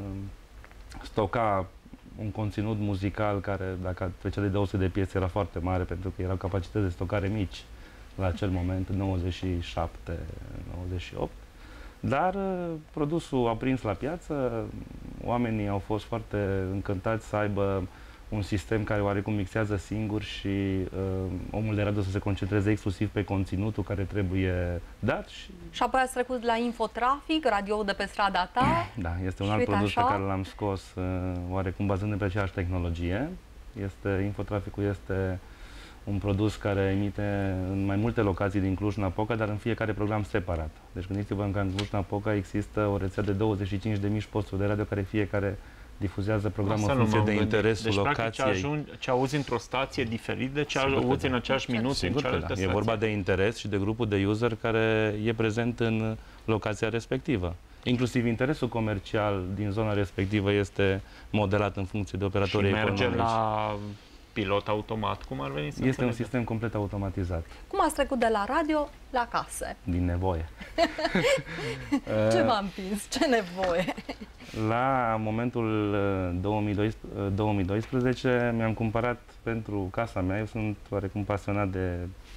I: stoca un conținut muzical care, dacă trecea de două sute de piese, era foarte mare, pentru că erau capacități de stocare mici la acel moment, în nouăzeci și șapte nouăzeci și opt. Dar produsul a prins la piață, oamenii au fost foarte încântați să aibă un sistem care oarecum mixează singur și uh, omul de radio să se concentreze exclusiv pe conținutul care trebuie dat. Și,
A: și apoi ați trecut la infotrafic, radio de pe strada ta.
I: Da, este un alt produs așa pe care l-am scos uh, oarecum bazând pe aceeași tehnologie. Este, infotraficul este un produs care emite în mai multe locații din Cluj-Napoca, dar în fiecare program separat. Deci gândiți-vă că în Cluj-Napoca există o rețea de douăzeci și cinci de mii posturi de radio care fiecare difuzează programul în funcție de interesul
B: deci,
I: locației.
B: Deci, ajungi, ce auzi într-o stație diferit de ce auzi în aceeași minut în cealaltă
I: da.
B: stație.
I: E vorba de interes și de grupul de user care e prezent în locația respectivă. Inclusiv interesul comercial din zona respectivă este modelat în funcție de operatorii economici.
B: Și merge la pilot automat, cum ar veni să
I: Este un
B: înțelegem?
I: sistem complet automatizat.
A: Cum ați trecut de la radio la case?
I: Din nevoie.
A: Ce v-a împins? Ce nevoie?
I: La momentul două mii doisprezece mi-am cumpărat pentru casa mea, eu sunt oarecum pasionat de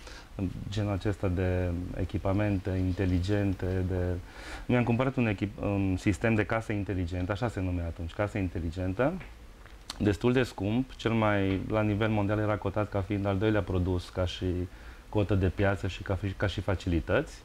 I: genul acesta de echipamente inteligente, de... mi-am cumpărat un, echip... un sistem de casă inteligentă, așa se numea atunci, casă inteligentă, destul de scump, cel mai la nivel mondial era cotat ca fiind al doilea produs ca și cotă de piață și ca, fi, ca și facilități,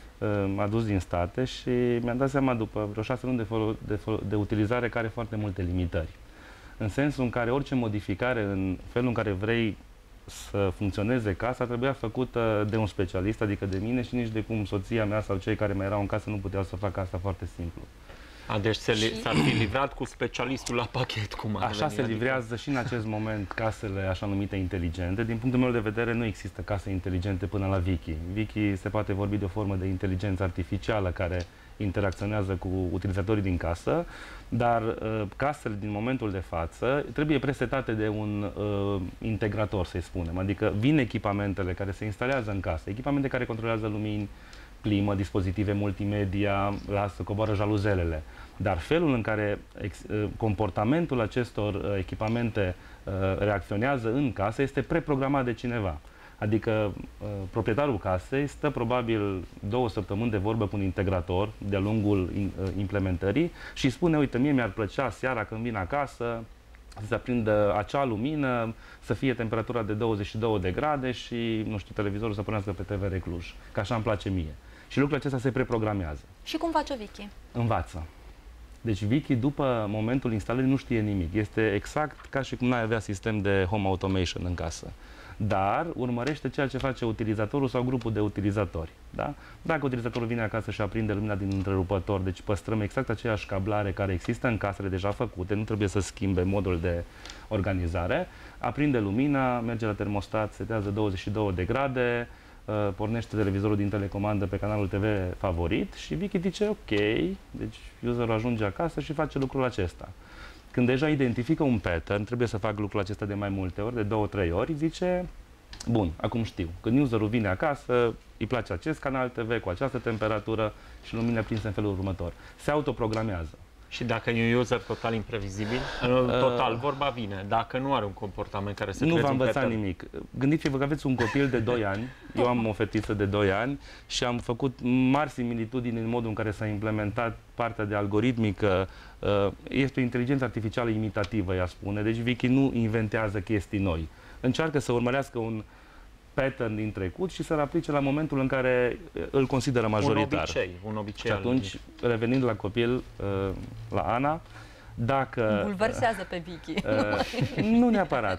I: adus din state și mi-am dat seama după vreo șase luni de, de, de utilizare că are foarte multe limitări. În sensul în care orice modificare în felul în care vrei să funcționeze casa trebuia făcută de un specialist, adică de mine și nici de cum soția mea sau cei care mai erau în casă nu puteau să facă asta foarte simplu.
B: A, deci s-ar și... fi livrat cu specialistul la pachet, cum ar
I: Așa
B: veni,
I: se livrează adică... și în acest moment casele așa numite inteligente. Din punctul meu de vedere nu există case inteligente până la Viki. Viki se poate vorbi de o formă de inteligență artificială care interacționează cu utilizatorii din casă, dar uh, casele din momentul de față trebuie presetate de un uh, integrator, să-i spunem. Adică vin echipamentele care se instalează în casă, echipamente care controlează lumini, climă, dispozitive multimedia, lasă, coboară jaluzelele. Dar felul în care ex, comportamentul acestor uh, echipamente uh, reacționează în casă este preprogramat de cineva. Adică uh, proprietarul casei stă probabil două săptămâni de vorbă cu un integrator de-a lungul in, uh, implementării și spune, uite, mie mi-ar plăcea seara când vin acasă să se aprindă acea lumină, să fie temperatura de douăzeci și două de grade și, nu știu, televizorul să punească pe T V R Cluj, că așa îmi place mie. Și lucrul acesta se preprogramează.
A: Și cum face Viki?
I: Învață. Deci Viki, după momentul instalării, nu știe nimic. Este exact ca și cum n-ai avea sistem de home automation în casă. Dar urmărește ceea ce face utilizatorul sau grupul de utilizatori. Da? Dacă utilizatorul vine acasă și aprinde lumina din întrerupător, deci păstrăm exact aceeași cablare care există în casele deja făcute, nu trebuie să schimbe modul de organizare, aprinde lumina, merge la termostat, setează douăzeci și două de grade, pornește televizorul din telecomandă pe canalul T V favorit și Viki zice ok, deci userul ajunge acasă și face lucrul acesta. Când deja identifică un pattern, trebuie să fac lucrul acesta de mai multe ori, de două, trei ori, zice, bun, acum știu. Când userul vine acasă, îi place acest canal T V cu această temperatură și lumina prinsă în felul următor. Se autoprogramează.
B: Și dacă e un user total imprevizibil, total, vorba vine, dacă nu are un comportament care se
I: nu va învăța nimic. Gândiți-vă că aveți un copil de doi ani, eu am o fetiță de doi ani și am făcut mari similitudini în modul în care s-a implementat partea de algoritmică. Este o inteligență artificială imitativă, ea spune, deci Viki nu inventează chestii noi. Încearcă să urmărească un pattern din trecut și să-l aplice la momentul în care îl consideră majoritar.
B: Un obicei, un obicei.
I: Și atunci, revenind la copil, la Ana, dacă...
A: Bulversează pe Viki.
I: Nu neapărat.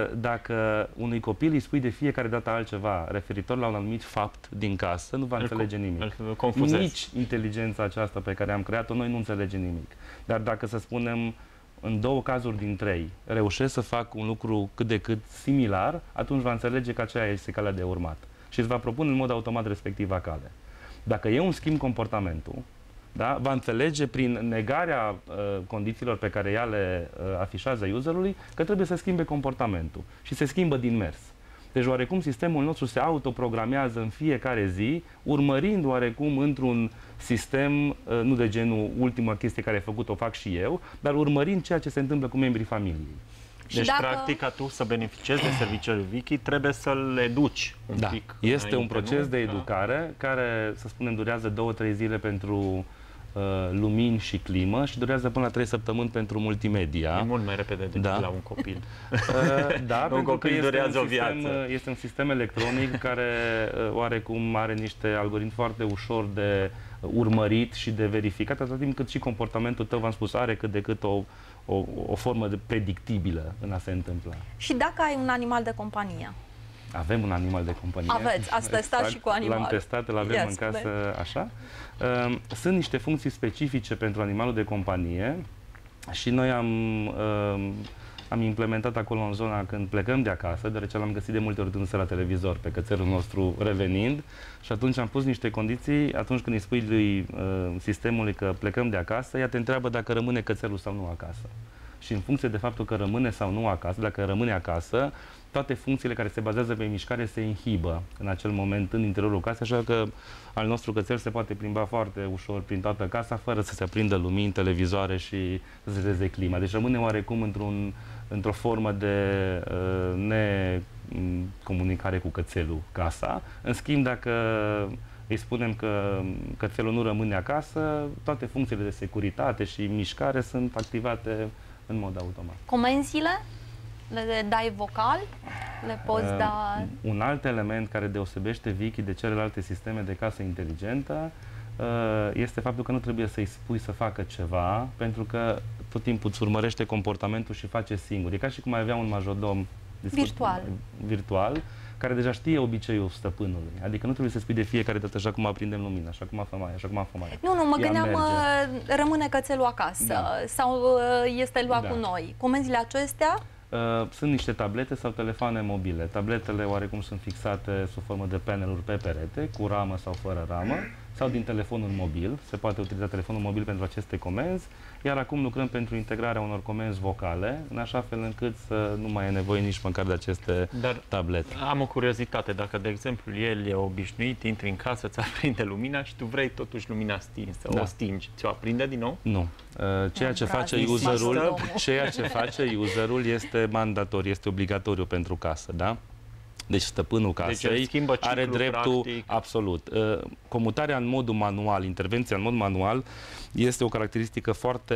I: Dacă unui copil îi spui de fiecare dată altceva referitor la un anumit fapt din casă, nu va înțelege nimic. Nici inteligența aceasta pe care am creat-o, noi nu înțelegem nimic. Dar dacă, să spunem, în două cazuri din trei, reușesc să fac un lucru cât de cât similar, atunci va înțelege că aceea este calea de urmat. Și îți va propune în mod automat respectiva cale. Dacă eu îmi schimb comportamentul, da, va înțelege prin negarea uh, condițiilor pe care ea le uh, afișează userului că trebuie să schimbe comportamentul. Și se schimbă din mers. Deci oarecum sistemul nostru se autoprogramează în fiecare zi, urmărind oarecum într-un sistem, nu de genul ultima chestie care ai făcut, o fac și eu, dar urmărind ceea ce se întâmplă cu membrii familiei.
B: Deci, dacă... practic, ca tu să beneficiezi de serviciile Viki, trebuie să-l educi un
I: da.
B: pic.
I: Este un proces nu? de educare care, să spunem, durează două, trei zile pentru uh, lumini și climă și durează până la trei săptămâni pentru multimedia.
B: E mult mai repede decât da. la un copil.
I: Uh, da,
B: un copil
I: că
B: durează
I: un
B: o viață.
I: Sistem, este un sistem electronic care uh, oarecum are niște algoritmi foarte ușor de urmărit și de verificat, atât timp cât și comportamentul tău, v-am spus, are cât de cât o, o, o formă de predictibilă în a se întâmpla.
A: Și dacă ai un animal de companie?
I: Avem un animal de companie.
A: Aveți, ați testat exact, și cu animal.
I: L-am testat, îl avem yes, în casă, de... așa. Sunt niște funcții specifice pentru animalul de companie și noi am, am implementat acolo în zona când plecăm de acasă, deoarece l-am găsit de multe ori dânsa la televizor pe cățelul nostru revenind și atunci am pus niște condiții, atunci când îi spui lui sistemului că plecăm de acasă, ea te întreabă dacă rămâne cățelul sau nu acasă. și în funcție de faptul că rămâne sau nu acasă, dacă rămâne acasă, toate funcțiile care se bazează pe mișcare se inhibă în acel moment în interiorul casei, așa că al nostru cățel se poate plimba foarte ușor prin toată casa fără să se aprindă lumini, televizoare și să se deze clima. Deci rămâne oarecum într-un, într-o formă de uh, necomunicare cu cățelul casa. În schimb, dacă îi spunem că cățelul nu rămâne acasă, toate funcțiile de securitate și mișcare sunt activate în mod automat.
A: Comenzile? Le dai vocal? Le poți uh, da...
I: Un alt element care deosebește Viki de celelalte sisteme de casă inteligentă uh, este faptul că nu trebuie să-i spui să facă ceva, pentru că tot timpul îți urmărește comportamentul și face singur. E ca și cum ai avea un majordom
A: virtual.
I: virtual care deja știe obiceiul stăpânului. Adică nu trebuie să spui de fiecare dată așa cum aprindem lumina, așa cum a fămaia, așa cum a fămaia.
A: Nu, nu, mă Ea gândeam, merge. Rămâne cățelul acasă da. sau este luat da. cu noi. Comenzile acestea?
I: Uh, sunt niște tablete sau telefoane mobile. Tabletele oarecum sunt fixate sub formă de paneluri pe perete, cu ramă sau fără ramă, sau din telefonul mobil. Se poate utiliza telefonul mobil pentru aceste comenzi, iar acum lucrăm pentru integrarea unor comenzi vocale, în așa fel încât să nu mai e nevoie nici măcar de aceste Dar tablete.
B: Am o curiozitate. Dacă, de exemplu, el e obișnuit, intri în casă, îți aprinde lumina și tu vrei totuși lumina stinsă, da. o stingi, ți-o aprinde din nou?
I: Nu. Ceea ce face userul, ceea ce face userul este mandatoriu, este obligatoriu pentru casă, da? Deci stăpânul casei
B: deci
I: are dreptul,
B: practic.
I: absolut. Comutarea în modul manual, intervenția în mod manual, este o caracteristică foarte,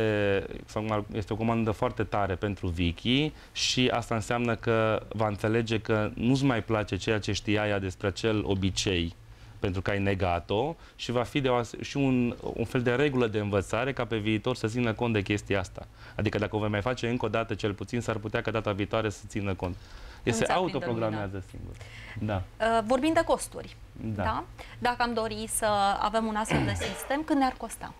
I: sau este o comandă foarte tare pentru Viki și asta înseamnă că va înțelege că nu-ți mai place ceea ce știa ea despre acel obicei pentru că ai negat-o și va fi de o, și un, un fel de regulă de învățare ca pe viitor să țină cont de chestia asta. Adică dacă o vei mai face încă o dată, cel puțin, s-ar putea ca data viitoare să țină cont. El se autoprogramează singur. Da.
A: Uh, vorbim de costuri. Da. Da? Dacă am dori să avem un astfel de sistem, cât ne-ar costa?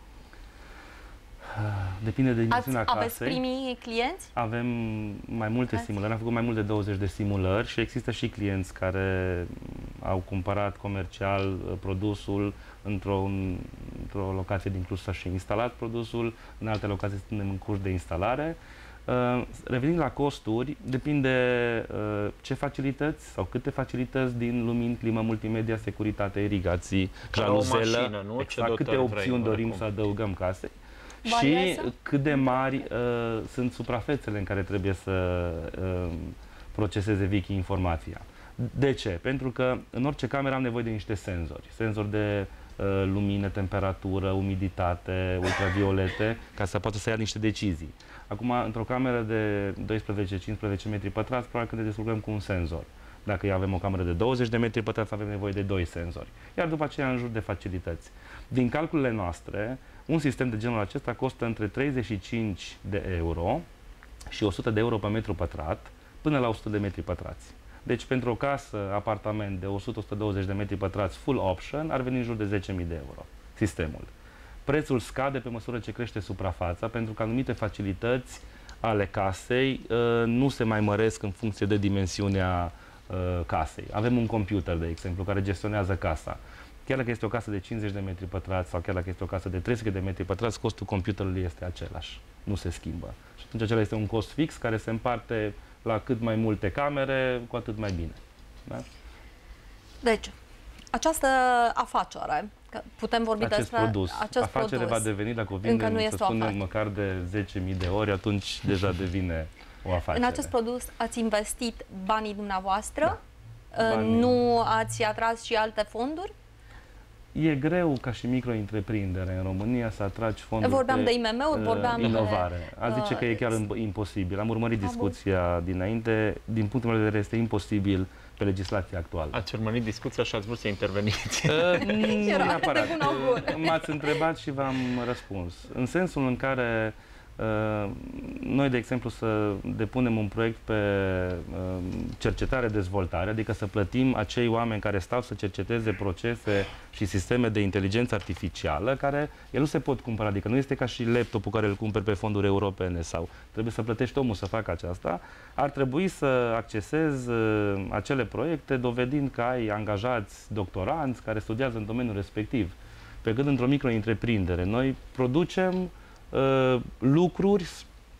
I: Depinde de dimensiunea
A: Ați,
I: casei.
A: Aveți primii clienți?
I: Avem mai multe Ați? simulări. Am făcut mai mult de douăzeci de simulări și există și clienți care au cumpărat comercial produsul într-o într-o locație din Cluj și instalat produsul. În alte locații suntem în curs de instalare. Uh, revenind la costuri, depinde uh, ce facilități sau câte facilități din lumini, climă, multimedia, securitate, irigații, jaluzelă,
B: mașină, nu?
I: Exact, câte opțiuni vrei, dorim să adăugăm casei. Și cât de mari uh, sunt suprafețele în care trebuie să uh, proceseze Viki informația. De ce? Pentru că în orice cameră am nevoie de niște senzori. Senzori de uh, lumină, temperatură, umiditate, ultraviolete, ca să poată să ia niște decizii. Acum, într-o cameră de doisprezece cincisprezece metri pătrați, probabil că ne descurcăm cu un senzor. Dacă avem o cameră de douăzeci de metri pătrați, avem nevoie de doi senzori. Iar după aceea, în jur de facilități. Din calculele noastre, un sistem de genul acesta costă între treizeci și cinci de euro și o sută de euro pe metru pătrat, până la o sută de metri pătrați. Deci, pentru o casă, apartament de o sută - o sută douăzeci de metri pătrați full option, ar veni în jur de zece mii de euro sistemul. Prețul scade pe măsură ce crește suprafața, pentru că anumite facilități ale casei uh, nu se mai măresc în funcție de dimensiunea uh, casei. Avem un computer, de exemplu, care gestionează casa. Chiar dacă este o casă de cincizeci de metri pătrați sau chiar dacă este o casă de trei sute de metri pătrați, costul computerului este același. Nu se schimbă. Și atunci acela este un cost fix care se împarte la cât mai multe camere, cu atât mai bine. Da?
A: Deci, această afacere, că putem vorbi
I: acest
A: despre
I: produs.
A: acest
I: Afacere
A: produs.
I: va deveni, dacă o vindem, să spunem, măcar de zece mii de ori, atunci deja devine o afacere.
A: În acest produs ați investit banii dumneavoastră?
I: Da. Banii.
A: Nu ați atras și alte fonduri?
I: E greu ca și micro-întreprindere în România să atragi fonduri
A: vorbeam
I: pe
A: de I M M-uri, vorbeam
I: inovare.
A: de...
I: A zice că e chiar imposibil. Am urmărit discuția dinainte. Din punctul meu de vedere este imposibil pe legislația actuală.
B: Ați urmărit discuția și ați vrut să interveniți?
I: Uh, nu neapărat. M-ați întrebat și v-am răspuns. În sensul în care uh, noi, de exemplu, să depunem un proiect pe uh, cercetare-dezvoltare, adică să plătim acei oameni care stau să cerceteze procese și sisteme de inteligență artificială, care el nu se pot cumpăra, adică nu este ca și laptopul care îl cumperi pe fonduri europene sau trebuie să plătești omul să facă aceasta. Ar trebui să accesezi uh, acele proiecte dovedind că ai angajați doctoranți care studiază în domeniul respectiv. Pe când într-o micro-întreprindere noi producem uh, lucruri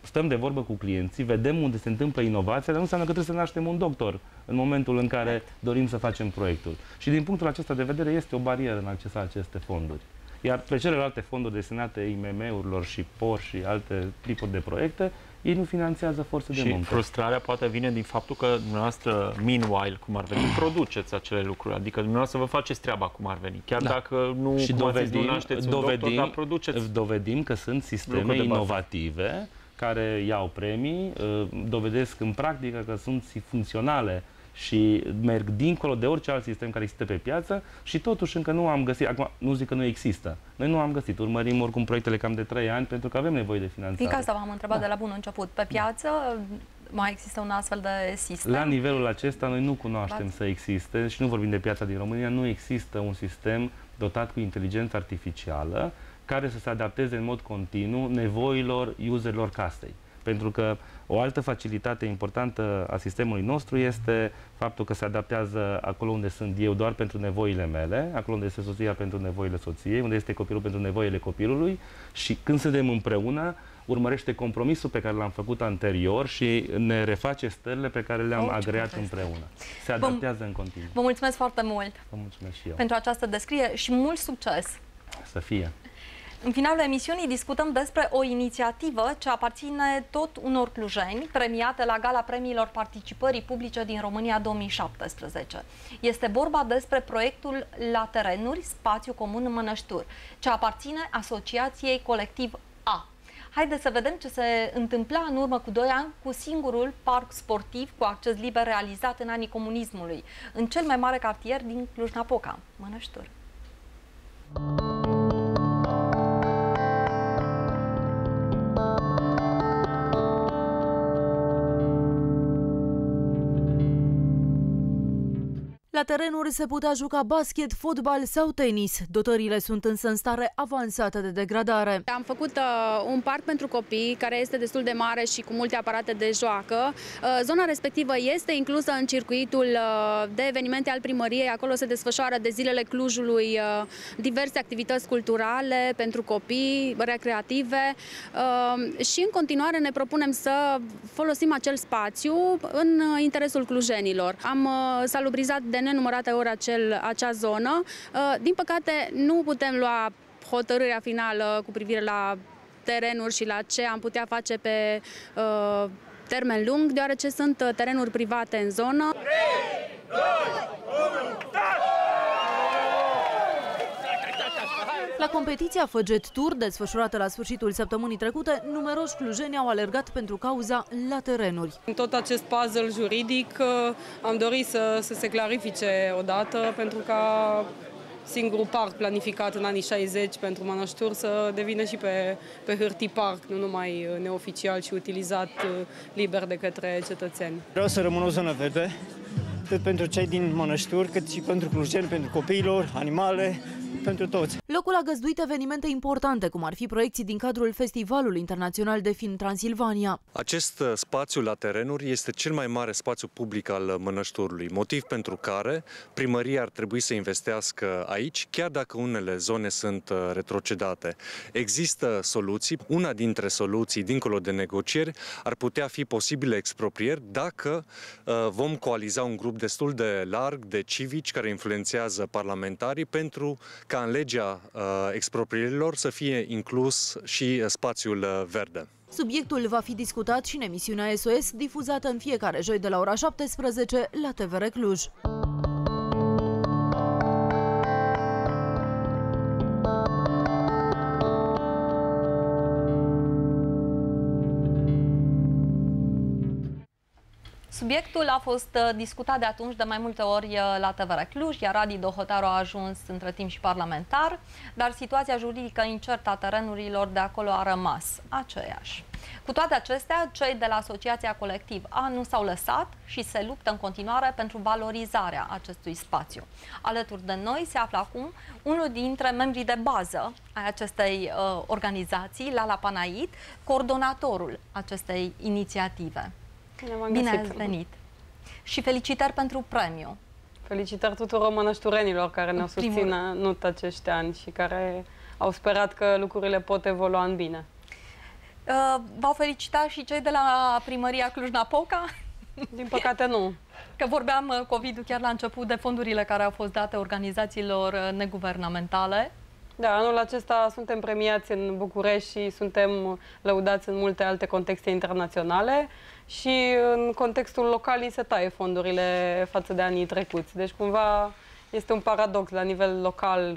I: stăm de vorbă cu clienții, vedem unde se întâmplă inovația, dar nu înseamnă că trebuie să naștem un doctor în momentul în care dorim să facem proiectul. Și din punctul acesta de vedere este o barieră în accesa aceste fonduri. Iar pe celelalte fonduri destinate I M M-urilor și P O R și alte tipuri de proiecte, ei nu finanțează forțe de muncă.
B: Și frustrarea poate vine din faptul că dumneavoastră, meanwhile, cum ar veni, produceți acele lucruri. Adică dumneavoastră vă faceți treaba cum ar veni. Chiar da. dacă nu,
I: și
B: cum
I: dovedim,
B: zis, nu nașteți un
I: dovedim,
B: doctor, dar produceți.
I: Dovedim că sunt sisteme inovative care iau premii, dovedesc în practică că sunt funcționale și merg dincolo de orice alt sistem care există pe piață și totuși încă nu am găsit, acum nu zic că nu există, noi nu am găsit, urmărim oricum proiectele cam de trei ani pentru că avem nevoie de finanțare.
A: Fiindcă asta v-am întrebat da. de la bun început, pe piață mai există un astfel de sistem?
I: La nivelul acesta noi nu cunoaștem să existe și nu vorbim de piața din România, nu există un sistem dotat cu inteligență artificială care să se adapteze în mod continuu nevoilor userilor casei. Pentru că o altă facilitate importantă a sistemului nostru este faptul că se adaptează acolo unde sunt eu doar pentru nevoile mele, acolo unde este soția pentru nevoile soției, unde este copilul pentru nevoile copilului și când suntem împreună, urmărește compromisul pe care l-am făcut anterior și ne reface stările pe care le-am agreat împreună. Se adaptează vă, în continuu.
A: Vă mulțumesc foarte mult
I: vă mulțumesc și eu.
A: pentru această descriere și mult succes!
I: Să fie!
A: În finalul emisiunii discutăm despre o inițiativă ce aparține tot unor clujeni, premiate la Gala Premiilor Participării Publice din România două mii șaptesprezece. Este vorba despre proiectul La Terenuri, spațiu comun în Mănășturi, ce aparține Asociației Colectiv A. Haideți să vedem ce se întâmpla în urmă cu doi ani cu singurul parc sportiv cu acces liber realizat în anii comunismului, în cel mai mare cartier din Cluj-Napoca, Mănășturi.
J: La terenuri se putea juca basket, fotbal sau tenis. Dotările sunt însă în stare avansată de degradare.
K: Am făcut uh, un parc pentru copii care este destul de mare și cu multe aparate de joacă. Uh, zona respectivă este inclusă în circuitul uh, de evenimente al primăriei. Acolo se desfășoară de zilele Clujului uh, diverse activități culturale pentru copii, recreative uh, și în continuare ne propunem să folosim acel spațiu în interesul clujenilor. Am uh, salubrizat de nenumărate ori acel, acea zonă. Din păcate, nu putem lua hotărârea finală cu privire la terenuri și la ce am putea face pe uh, termen lung, deoarece sunt terenuri private în zonă. trei, doi, unu,
J: La competiția Făget Tour, desfășurată la sfârșitul săptămânii trecute, numeroși clujeni au alergat pentru cauza La Terenuri.
L: În tot acest puzzle juridic am dorit să, să se clarifice odată, pentru ca singurul parc planificat în anii șaizeci pentru Mănășturi să devină și pe, pe hârtii parc, nu numai neoficial și utilizat liber de către cetățeni.
M: Vreau să rămână o zonă verde, atât pentru cei din Mănășturi, cât și pentru clujeni, pentru copiilor, animale, pentru toți.
J: Locul a găzduit evenimente importante, cum ar fi proiecții din cadrul Festivalului Internațional de Film Transilvania.
N: Acest spațiu La Terenuri este cel mai mare spațiu public al Mănășturului, motiv pentru care primăria ar trebui să investească aici, chiar dacă unele zone sunt retrocedate. Există soluții. Una dintre soluții, dincolo de negocieri, ar putea fi posibile exproprieri dacă uh, vom coaliza un grup destul de larg de civici care influențează parlamentarii pentru ca în legea uh, exproprierilor să fie inclus și spațiul verde.
J: Subiectul va fi discutat și în emisiunea S O S, difuzată în fiecare joi de la ora șaptesprezece la T V R Cluj.
A: Subiectul a fost discutat de atunci de mai multe ori la T V R Cluj, iar Adi Dohotaru a ajuns între timp și parlamentar, dar situația juridică incertă a terenurilor de acolo a rămas aceeași. Cu toate acestea, cei de la Asociația Colectiv A nu s-au lăsat și se luptă în continuare pentru valorizarea acestui spațiu. Alături de noi se află acum unul dintre membrii de bază ai acestei uh, organizații, Lala Panait, coordonatorul acestei inițiative. Bine ați venit! Și felicitări pentru premiu!
L: Felicitări tuturor mănășturenilor care ne-au susținut acești ani și care au sperat că lucrurile pot evolua în bine.
A: V-au felicitat și cei de la primăria Cluj-Napoca?
L: Din păcate nu.
A: Că vorbeam cu Ovidiu chiar la început de fondurile care au fost date organizațiilor neguvernamentale.
L: Da, anul acesta suntem premiați în București și suntem lăudați în multe alte contexte internaționale și în contextul local ni se taie fondurile față de anii trecuți. Deci cumva este un paradox la nivel local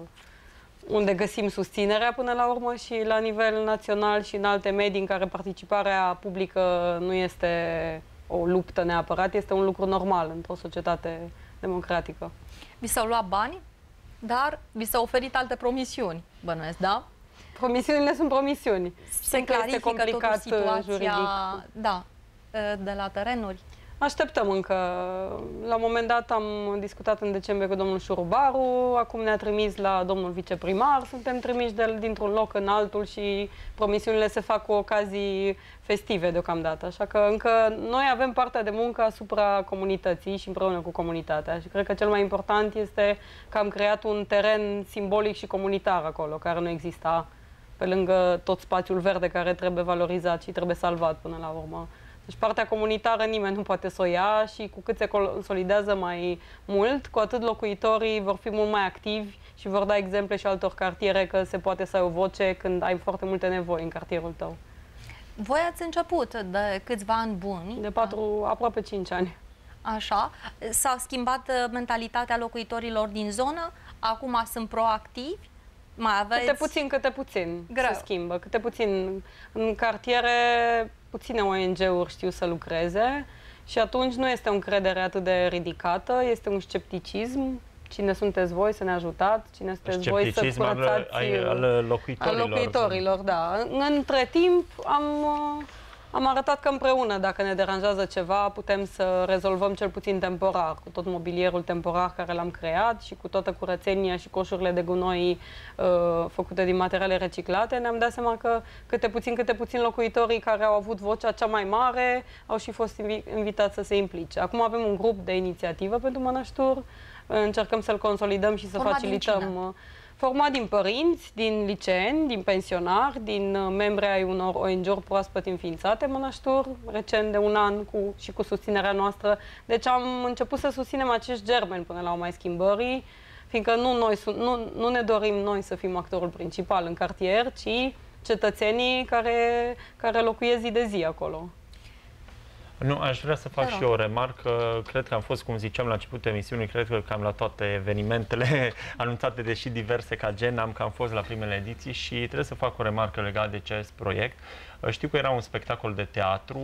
L: unde găsim susținerea până la urmă și la nivel național și în alte medii în care participarea publică nu este o luptă neapărat, este un lucru normal într-o societate democratică.
A: Vi s-au luat bani, dar vi s-au oferit alte promisiuni, bănuiesc, da?
L: Promisiunile sunt promisiuni.
A: Se clarifică totuși situația,
L: juridic.
A: Da, de la terenuri.
L: Așteptăm încă. La un moment dat am discutat în decembrie cu domnul Șurubaru, acum ne-a trimis la domnul viceprimar, suntem trimiși dintr-un loc în altul și promisiunile se fac cu ocazii festive deocamdată. Așa că încă noi avem partea de muncă asupra comunității și împreună cu comunitatea. Și cred că cel mai important este că am creat un teren simbolic și comunitar acolo, care nu exista, pe lângă tot spațiul verde care trebuie valorizat și trebuie salvat până la urmă. Deci partea comunitară nimeni nu poate să o ia și cu cât se consolidează mai mult, cu atât locuitorii vor fi mult mai activi și vor da exemple și altor cartiere că se poate să ai o voce când ai foarte multe nevoi în cartierul tău.
A: Voi ați început de câțiva ani buni.
L: De patru, aproape cinci ani.
A: Așa. S-a schimbat mentalitatea locuitorilor din zonă, acum sunt proactivi. Mai aveți...
L: Câte puțin, câte puțin
A: Greu.
L: se schimbă. Câte puțin. În cartiere, puține O N G-uri știu să lucreze și atunci nu este o încredere atât de ridicată, este un scepticism. Cine sunteți voi să ne ajutați? Cine sunteți voi să curățați?
B: Al, al locuitorilor.
L: Al locuitorilor, da. Între timp am... Am arătat că împreună, dacă ne deranjează ceva, putem să rezolvăm cel puțin temporar, cu tot mobilierul temporar care l-am creat și cu toată curățenia și coșurile de gunoi uh, făcute din materiale reciclate. Ne-am dat seama că câte puțin, câte puțin locuitorii care au avut vocea cea mai mare au și fost invi invitați să se implice. Acum avem un grup de inițiativă pentru Mănăștur, încercăm să-l consolidăm și să
A: Format
L: facilităm... Format din părinți, din liceeni, din pensionari, din membri ai unor O N G-uri proaspăt înființate Mănăștur, recent de un an cu, și cu susținerea noastră. Deci am început să susținem acești germeni până la urma schimbării, fiindcă nu, noi, nu, nu ne dorim noi să fim actorul principal în cartier, ci cetățenii care, care locuiesc zi de zi acolo.
B: Nu, aș vrea să fac și eu o remarcă. Cred că am fost, cum ziceam la începutul emisiunii, cred că cam la toate evenimentele anunțate, deși diverse ca gen, am cam fost la primele ediții și trebuie să fac o remarcă legată de acest proiect. Știu că era un spectacol de teatru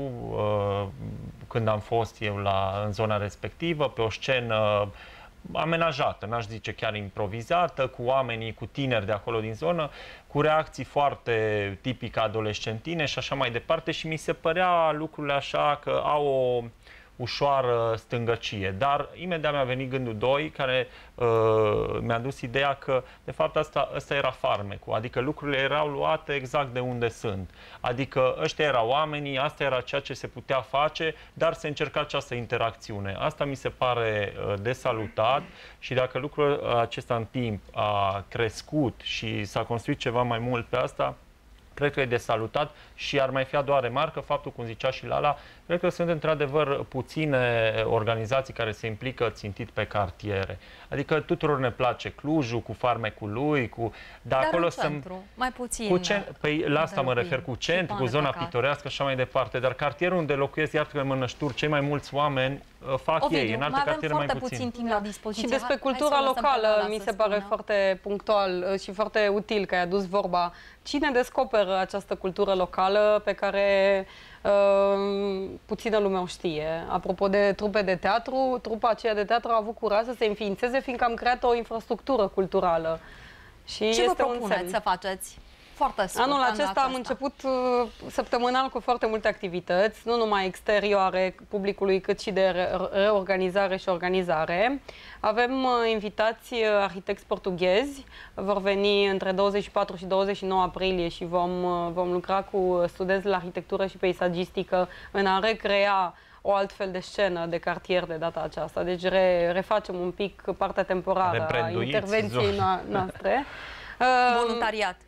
B: când am fost eu la, în zona respectivă, pe o scenă amenajată, n-aș zice chiar improvizată, cu oamenii, cu tineri de acolo din zonă, cu reacții foarte tipice adolescentine și așa mai departe și mi se părea lucrurile așa că au o ușoară stângăcie. Dar imediat mi-a venit gândul doi, care uh, mi-a dus ideea că, de fapt, asta, asta era farmecul. Adică lucrurile erau luate exact de unde sunt. Adică ăștia erau oamenii, asta era ceea ce se putea face, dar se încerca această interacțiune. Asta mi se pare uh, de salutat și dacă lucrul acesta în timp a crescut și s-a construit ceva mai mult pe asta, cred că e de salutat și ar mai fi a doua remarcă, faptul, cum zicea și Lala, cred că sunt într-adevăr puține organizații care se implică țintit pe cartiere. Adică tuturor ne place Clujul, cu farmecul lui, cu...
A: Dar
B: acolo
A: în centru,
B: sunt...
A: mai puțin.
B: Cu cen... Păi la asta mă refer, cu centru, cu zona pitorească și așa mai departe. Dar cartierul unde locuiesc, iată că în Mănăștur, cei mai mulți oameni fac
A: Ovidiu,
B: ei, în alte cartiere mai puțin.
A: puțin timp la dispoziție.
L: Și despre cultura locală mi se pare foarte punctual și foarte util că ai adus vorba. Cine descoperă această cultură locală pe care uh, puțină lume o știe? Apropo de trupe de teatru, trupa aceea de teatru a avut curaj să se înființeze, fiindcă am creat o infrastructură culturală. Și
A: ce
L: este
A: vă propuneți să faceți? Foarte scurt,
L: anul acesta
A: acesta.
L: am început uh, săptămânal cu foarte multe activități, nu numai exterioare publicului, cât și de re reorganizare și organizare. Avem uh, invitați uh, arhitecți portughezi, vor veni între douăzeci și patru și douăzeci și nouă aprilie și vom, uh, vom lucra cu studenți la arhitectură și peisagistică în a recrea o altfel de scenă de cartier de data aceasta. Deci re, refacem un pic partea temporară a intervenției no noastre.
A: Voluntariat.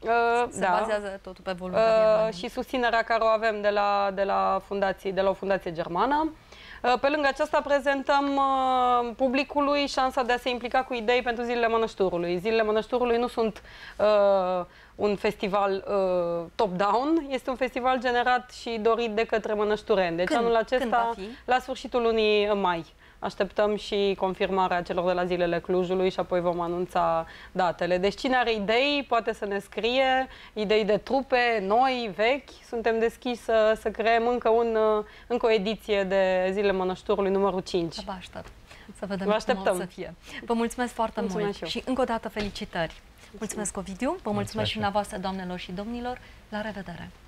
L: Uh,
A: Se
L: da.
A: bazează totul pe voluntariat.
L: Uh, și susținerea care o avem de la, de la, fundații, de la o fundație germană. Uh, pe lângă aceasta prezentăm uh, publicului șansa de a se implica cu idei pentru Zilele Mănășturului. Zilele Mănășturului nu sunt uh, un festival uh, top-down, este un festival generat și dorit de către mănăștureni. Deci
A: Când?
L: anul acesta,
A: Când va fi?
L: la sfârșitul lunii mai. Așteptăm și confirmarea celor de la Zilele Clujului și apoi vom anunța datele. Deci cine are idei poate să ne scrie, idei de trupe, noi, vechi. Suntem deschiși să, să creăm încă, un, încă o ediție de Zilele Mănășturului numărul cinci.
A: Vă aștept să vedem
L: Vă
A: cum
L: așteptăm.
A: o să fie. Vă mulțumesc foarte
L: Mulțumesc
A: mult
L: și,
A: și încă o dată felicitări. Mulțumesc, Ovidiu, vă mulțumesc, mulțumesc și dumneavoastră, doamnelor și domnilor. La revedere!